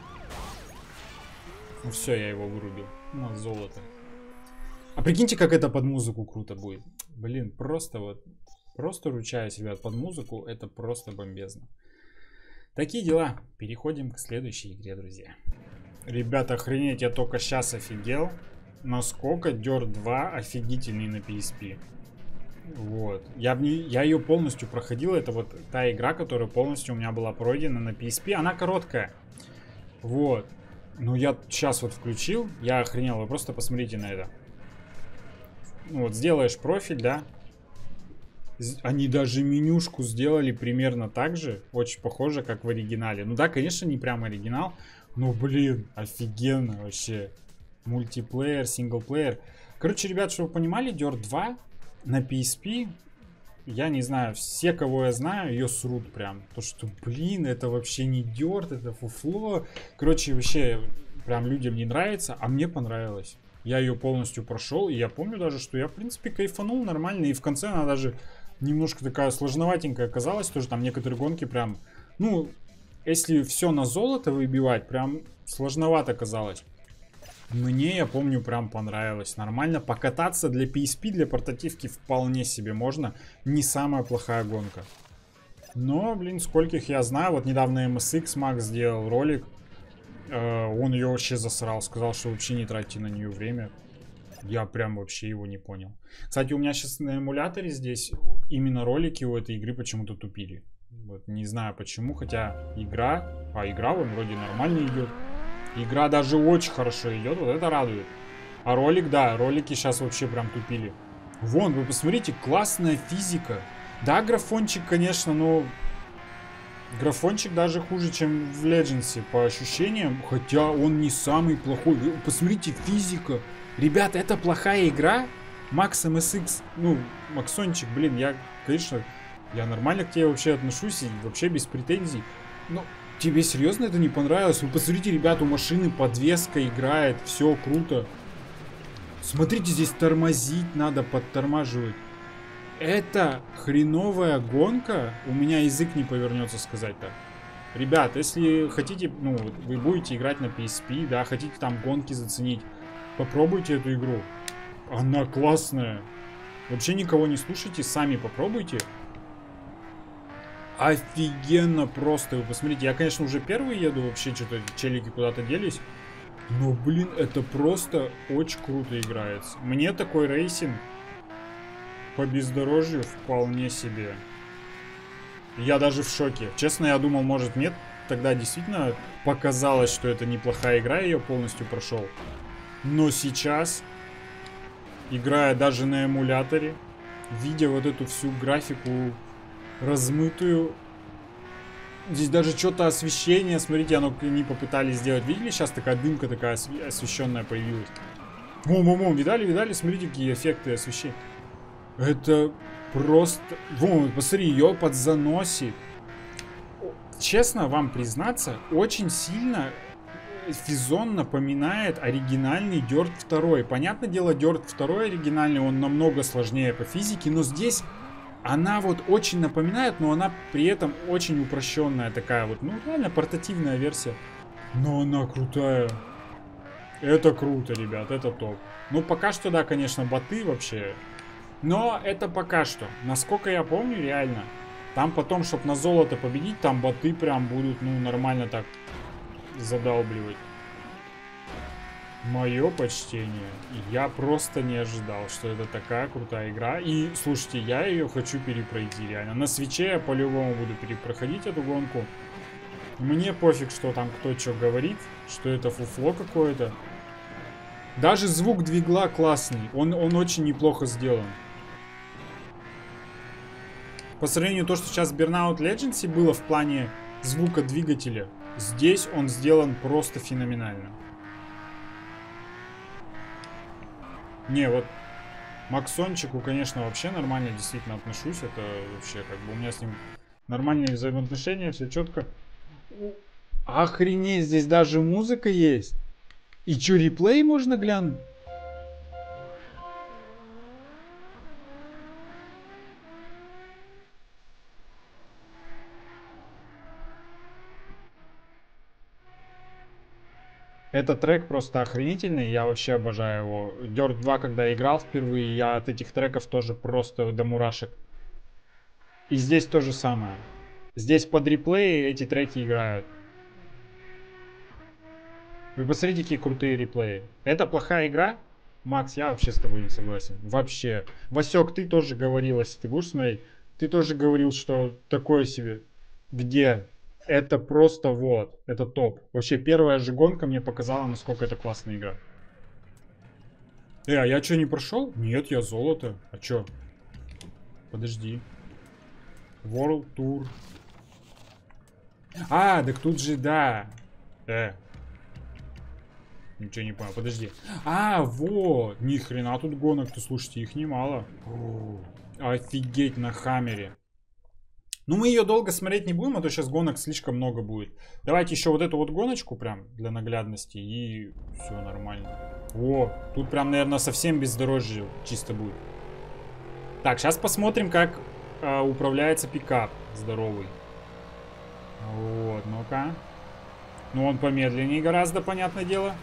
Ну все, я его вырубил. Ну, золото. А прикиньте, как это под музыку круто будет. Блин, просто вот... Просто ручаюсь, ребят, под музыку. Это просто бомбезно. Такие дела. Переходим к следующей игре, друзья. Ребята, охренеть, я только сейчас офигел. Насколько Dirt два офигительный на пи эс пи. Вот. Я, в не... я ее полностью проходил. Это вот та игра, которая полностью у меня была пройдена на пи эс пи. Она короткая. Вот. Ну, я сейчас вот включил, я охренел, вы просто посмотрите на это. Ну, вот сделаешь профиль, да. Они даже менюшку сделали примерно так же, очень похоже, как в оригинале. Ну да, конечно, не прям оригинал, но, блин, офигенно вообще. Мультиплеер, синглплеер. Короче, ребят, чтобы вы понимали, Dirt два на пи эс пи, я не знаю, все, кого я знаю, ее срут прям. То, что, блин, это вообще не Dirt, это фуфло. Короче, вообще, прям людям не нравится, а мне понравилось. Я ее полностью прошел, и я помню даже, что я, в принципе, кайфанул нормально. И в конце она даже немножко такая сложноватенькая оказалась. Тоже там некоторые гонки прям, ну, если все на золото выбивать, прям сложновато казалось. Мне, я помню, прям понравилось. Нормально покататься для пи эс пи, для портативки вполне себе можно. Не самая плохая гонка. Но, блин, скольких я знаю. Вот недавно эм эс икс Макс сделал ролик. Э, он ее вообще засрал. Сказал, что вообще не тратьте на нее время. Я прям вообще его не понял. Кстати, у меня сейчас на эмуляторе здесь именно ролики у этой игры почему-то тупили. Вот, не знаю почему, хотя игра... А игра вон вроде нормально идет. Игра даже очень хорошо идет, вот это радует. А ролик, да, ролики сейчас вообще прям тупили. Вон, вы посмотрите, классная физика. Да, графончик, конечно, но... Графончик даже хуже, чем в Legends'е по ощущениям. Хотя он не самый плохой. Вы посмотрите, физика. Ребята, это плохая игра? Макс эм эс икс, ну, Максончик, блин, я, конечно, я нормально к тебе вообще отношусь и вообще без претензий. Но тебе серьезно это не понравилось? Вы посмотрите, ребята, у машины подвеска играет, все круто. Смотрите, здесь тормозить надо, подтормаживать. Это хреновая гонка? У меня язык не повернется сказать так. Ребят, если хотите, ну, вы будете играть на пи эс пи, да, хотите там гонки заценить, попробуйте эту игру. Она классная. Вообще никого не слушайте, сами попробуйте. Офигенно просто. Вы посмотрите, я, конечно, уже первый еду, вообще что-то челики куда-то делись. Но, блин, это просто очень круто играется. Мне такой рейсинг по бездорожью вполне себе. Я даже в шоке. Честно, я думал, может, нет. Тогда действительно показалось, что это неплохая игра, я ее полностью прошел. Но сейчас, играя даже на эмуляторе, видя вот эту всю графику размытую, здесь даже что-то освещение, смотрите, оно не попытались сделать. Видели, сейчас такая дымка такая освещенная появилась. Вон-вон-вон, видали, видали, смотрите, какие эффекты освещения. Это просто... Вон, посмотри, ее подзаносит. Честно вам признаться, очень сильно Физон напоминает оригинальный Dirt два. Понятное дело, Dirt два оригинальный, он намного сложнее по физике, но здесь она вот очень напоминает, но она при этом очень упрощенная такая вот, ну реально портативная версия. Но она крутая. Это круто, ребят, это топ. Ну пока что, да, конечно, боты вообще. Но это пока что. Насколько я помню, реально. Там потом, чтобы на золото победить, там боты прям будут, ну, нормально так задалбливать. Мое почтение. Я просто не ожидал, что это такая крутая игра. И, слушайте, я ее хочу перепройти, реально. На свитче я по-любому буду перепроходить эту гонку. Мне пофиг, что там кто что говорит, что это фуфло какое-то. Даже звук двигла классный. Он, он очень неплохо сделан. По сравнению с то, что сейчас в Burnout Legacy было в плане звука двигателя, здесь он сделан просто феноменально. Не, вот Максончику, конечно, вообще нормально действительно отношусь. Это вообще как бы у меня с ним нормальные взаимоотношения, все четко. Охренеть, здесь даже музыка есть. И что, реплей можно глянуть? Этот трек просто охренительный, я вообще обожаю его. Dirt два, когда играл впервые, я от этих треков тоже просто до мурашек. И здесь то же самое. Здесь под реплеи эти треки играют. Вы посмотрите, какие крутые реплеи. Это плохая игра? Макс, я вообще с тобой не согласен. Вообще. Васек, ты тоже говорил, если ты будешь смотреть, ты тоже говорил, что такое себе. Где? Это просто вот. Это топ. Вообще, первая же гонка мне показала, насколько это классная игра. Э, а я что, не прошел? Нет, я золото. А что? Подожди. World Tour. А, так тут же, да. Э. Ничего не понял, подожди. А, вот. Ни хрена тут гонок-то, слушайте, их немало. О, офигеть, на Хаммере. Ну, мы ее долго смотреть не будем, а то сейчас гонок слишком много будет. Давайте еще вот эту вот гоночку прям для наглядности, и все нормально. О, тут прям, наверное, совсем бездорожье чисто будет. Так, сейчас посмотрим, как э, управляется пикап здоровый. Вот, ну-ка. Ну, он помедленнее гораздо, понятное дело.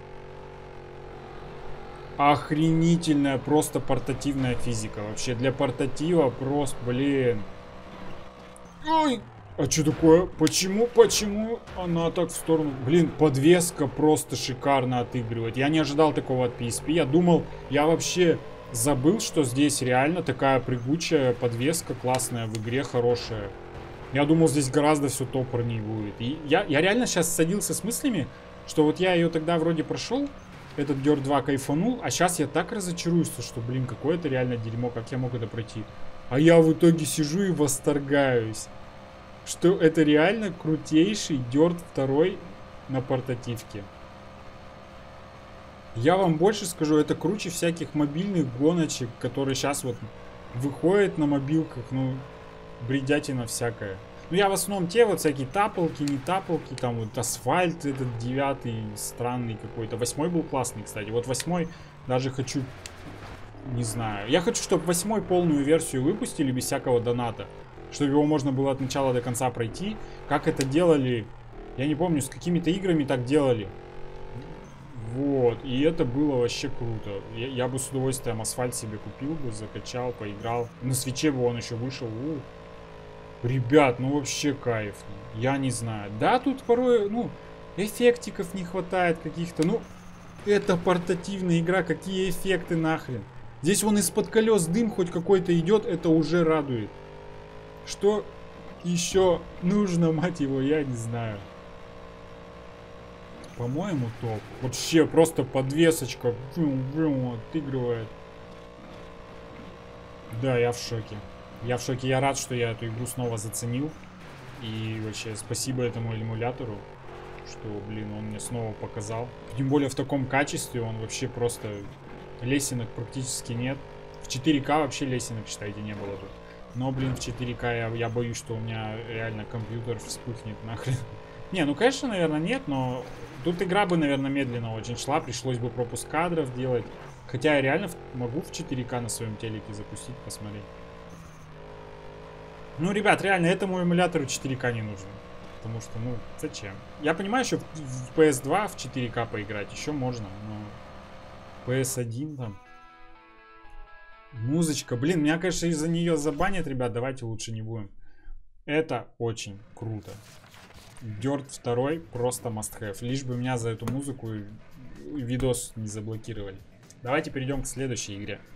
Охренительная, просто портативная физика. Вообще, для портатива просто, блин. Ой! А что такое? Почему, почему она так в сторону? Блин, подвеска просто шикарно отыгрывает. Я не ожидал такого от пи эс пи. Я думал, я вообще забыл, что здесь реально такая прыгучая подвеска классная в игре, хорошая. Я думал, здесь гораздо все топорней будет. И я, я реально сейчас садился с мыслями, что вот я ее тогда вроде прошел, этот Dirt два кайфанул, а сейчас я так разочаруюсь, что, блин, какое это реально дерьмо, как я мог это пройти. А я в итоге сижу и восторгаюсь, что это реально крутейший Dirt два на портативке. Я вам больше скажу, это круче всяких мобильных гоночек, которые сейчас вот выходят на мобилках, ну, бредятина всякая. Ну, я в основном те вот всякие тапалки, не тапалки, там вот асфальт этот девятый, странный какой-то. Восьмой был классный, кстати. Вот восьмой даже хочу, не знаю. Я хочу, чтобы восьмой полную версию выпустили без всякого доната. Чтобы его можно было от начала до конца пройти. Как это делали, я не помню, с какими-то играми так делали. Вот, и это было вообще круто. Я, я бы с удовольствием асфальт себе купил бы, закачал, поиграл. На свитче бы он еще вышел. У. Ребят, ну вообще кайф. Я не знаю. Да, тут порой, ну, эффектиков не хватает каких-то. Ну, это портативная игра, какие эффекты нахрен. Здесь вон из-под колес дым хоть какой-то идет, это уже радует. Что еще нужно, мать его, я не знаю. По-моему, топ. Вообще просто подвесочка отыгрывает. Да, я в шоке. Я в шоке. Я рад, что я эту игру снова заценил. И вообще спасибо этому эмулятору, что, блин, он мне снова показал. Тем более в таком качестве он вообще просто... Лесенок практически нет. В четыре ка вообще лесенок, считайте, не было тут. Но, блин, в четыре ка я, я боюсь, что у меня реально компьютер вспыхнет нахрен. Не, ну, конечно, наверное, нет, но... Тут игра бы, наверное, медленно очень шла. Пришлось бы пропуск кадров делать. Хотя я реально могу в четыре ка на своем телеке запустить, посмотреть. Ну, ребят, реально, этому эмулятору четыре ка не нужно. Потому что, ну, зачем? Я понимаю, что в пи эс два в четыре ка поиграть еще можно, но пи эс один там... Музычка. Блин, меня, конечно, из-за нее забанят, ребят. Давайте лучше не будем. Это очень круто. Dirt два просто must have. Лишь бы меня за эту музыку видос не заблокировали. Давайте перейдем к следующей игре.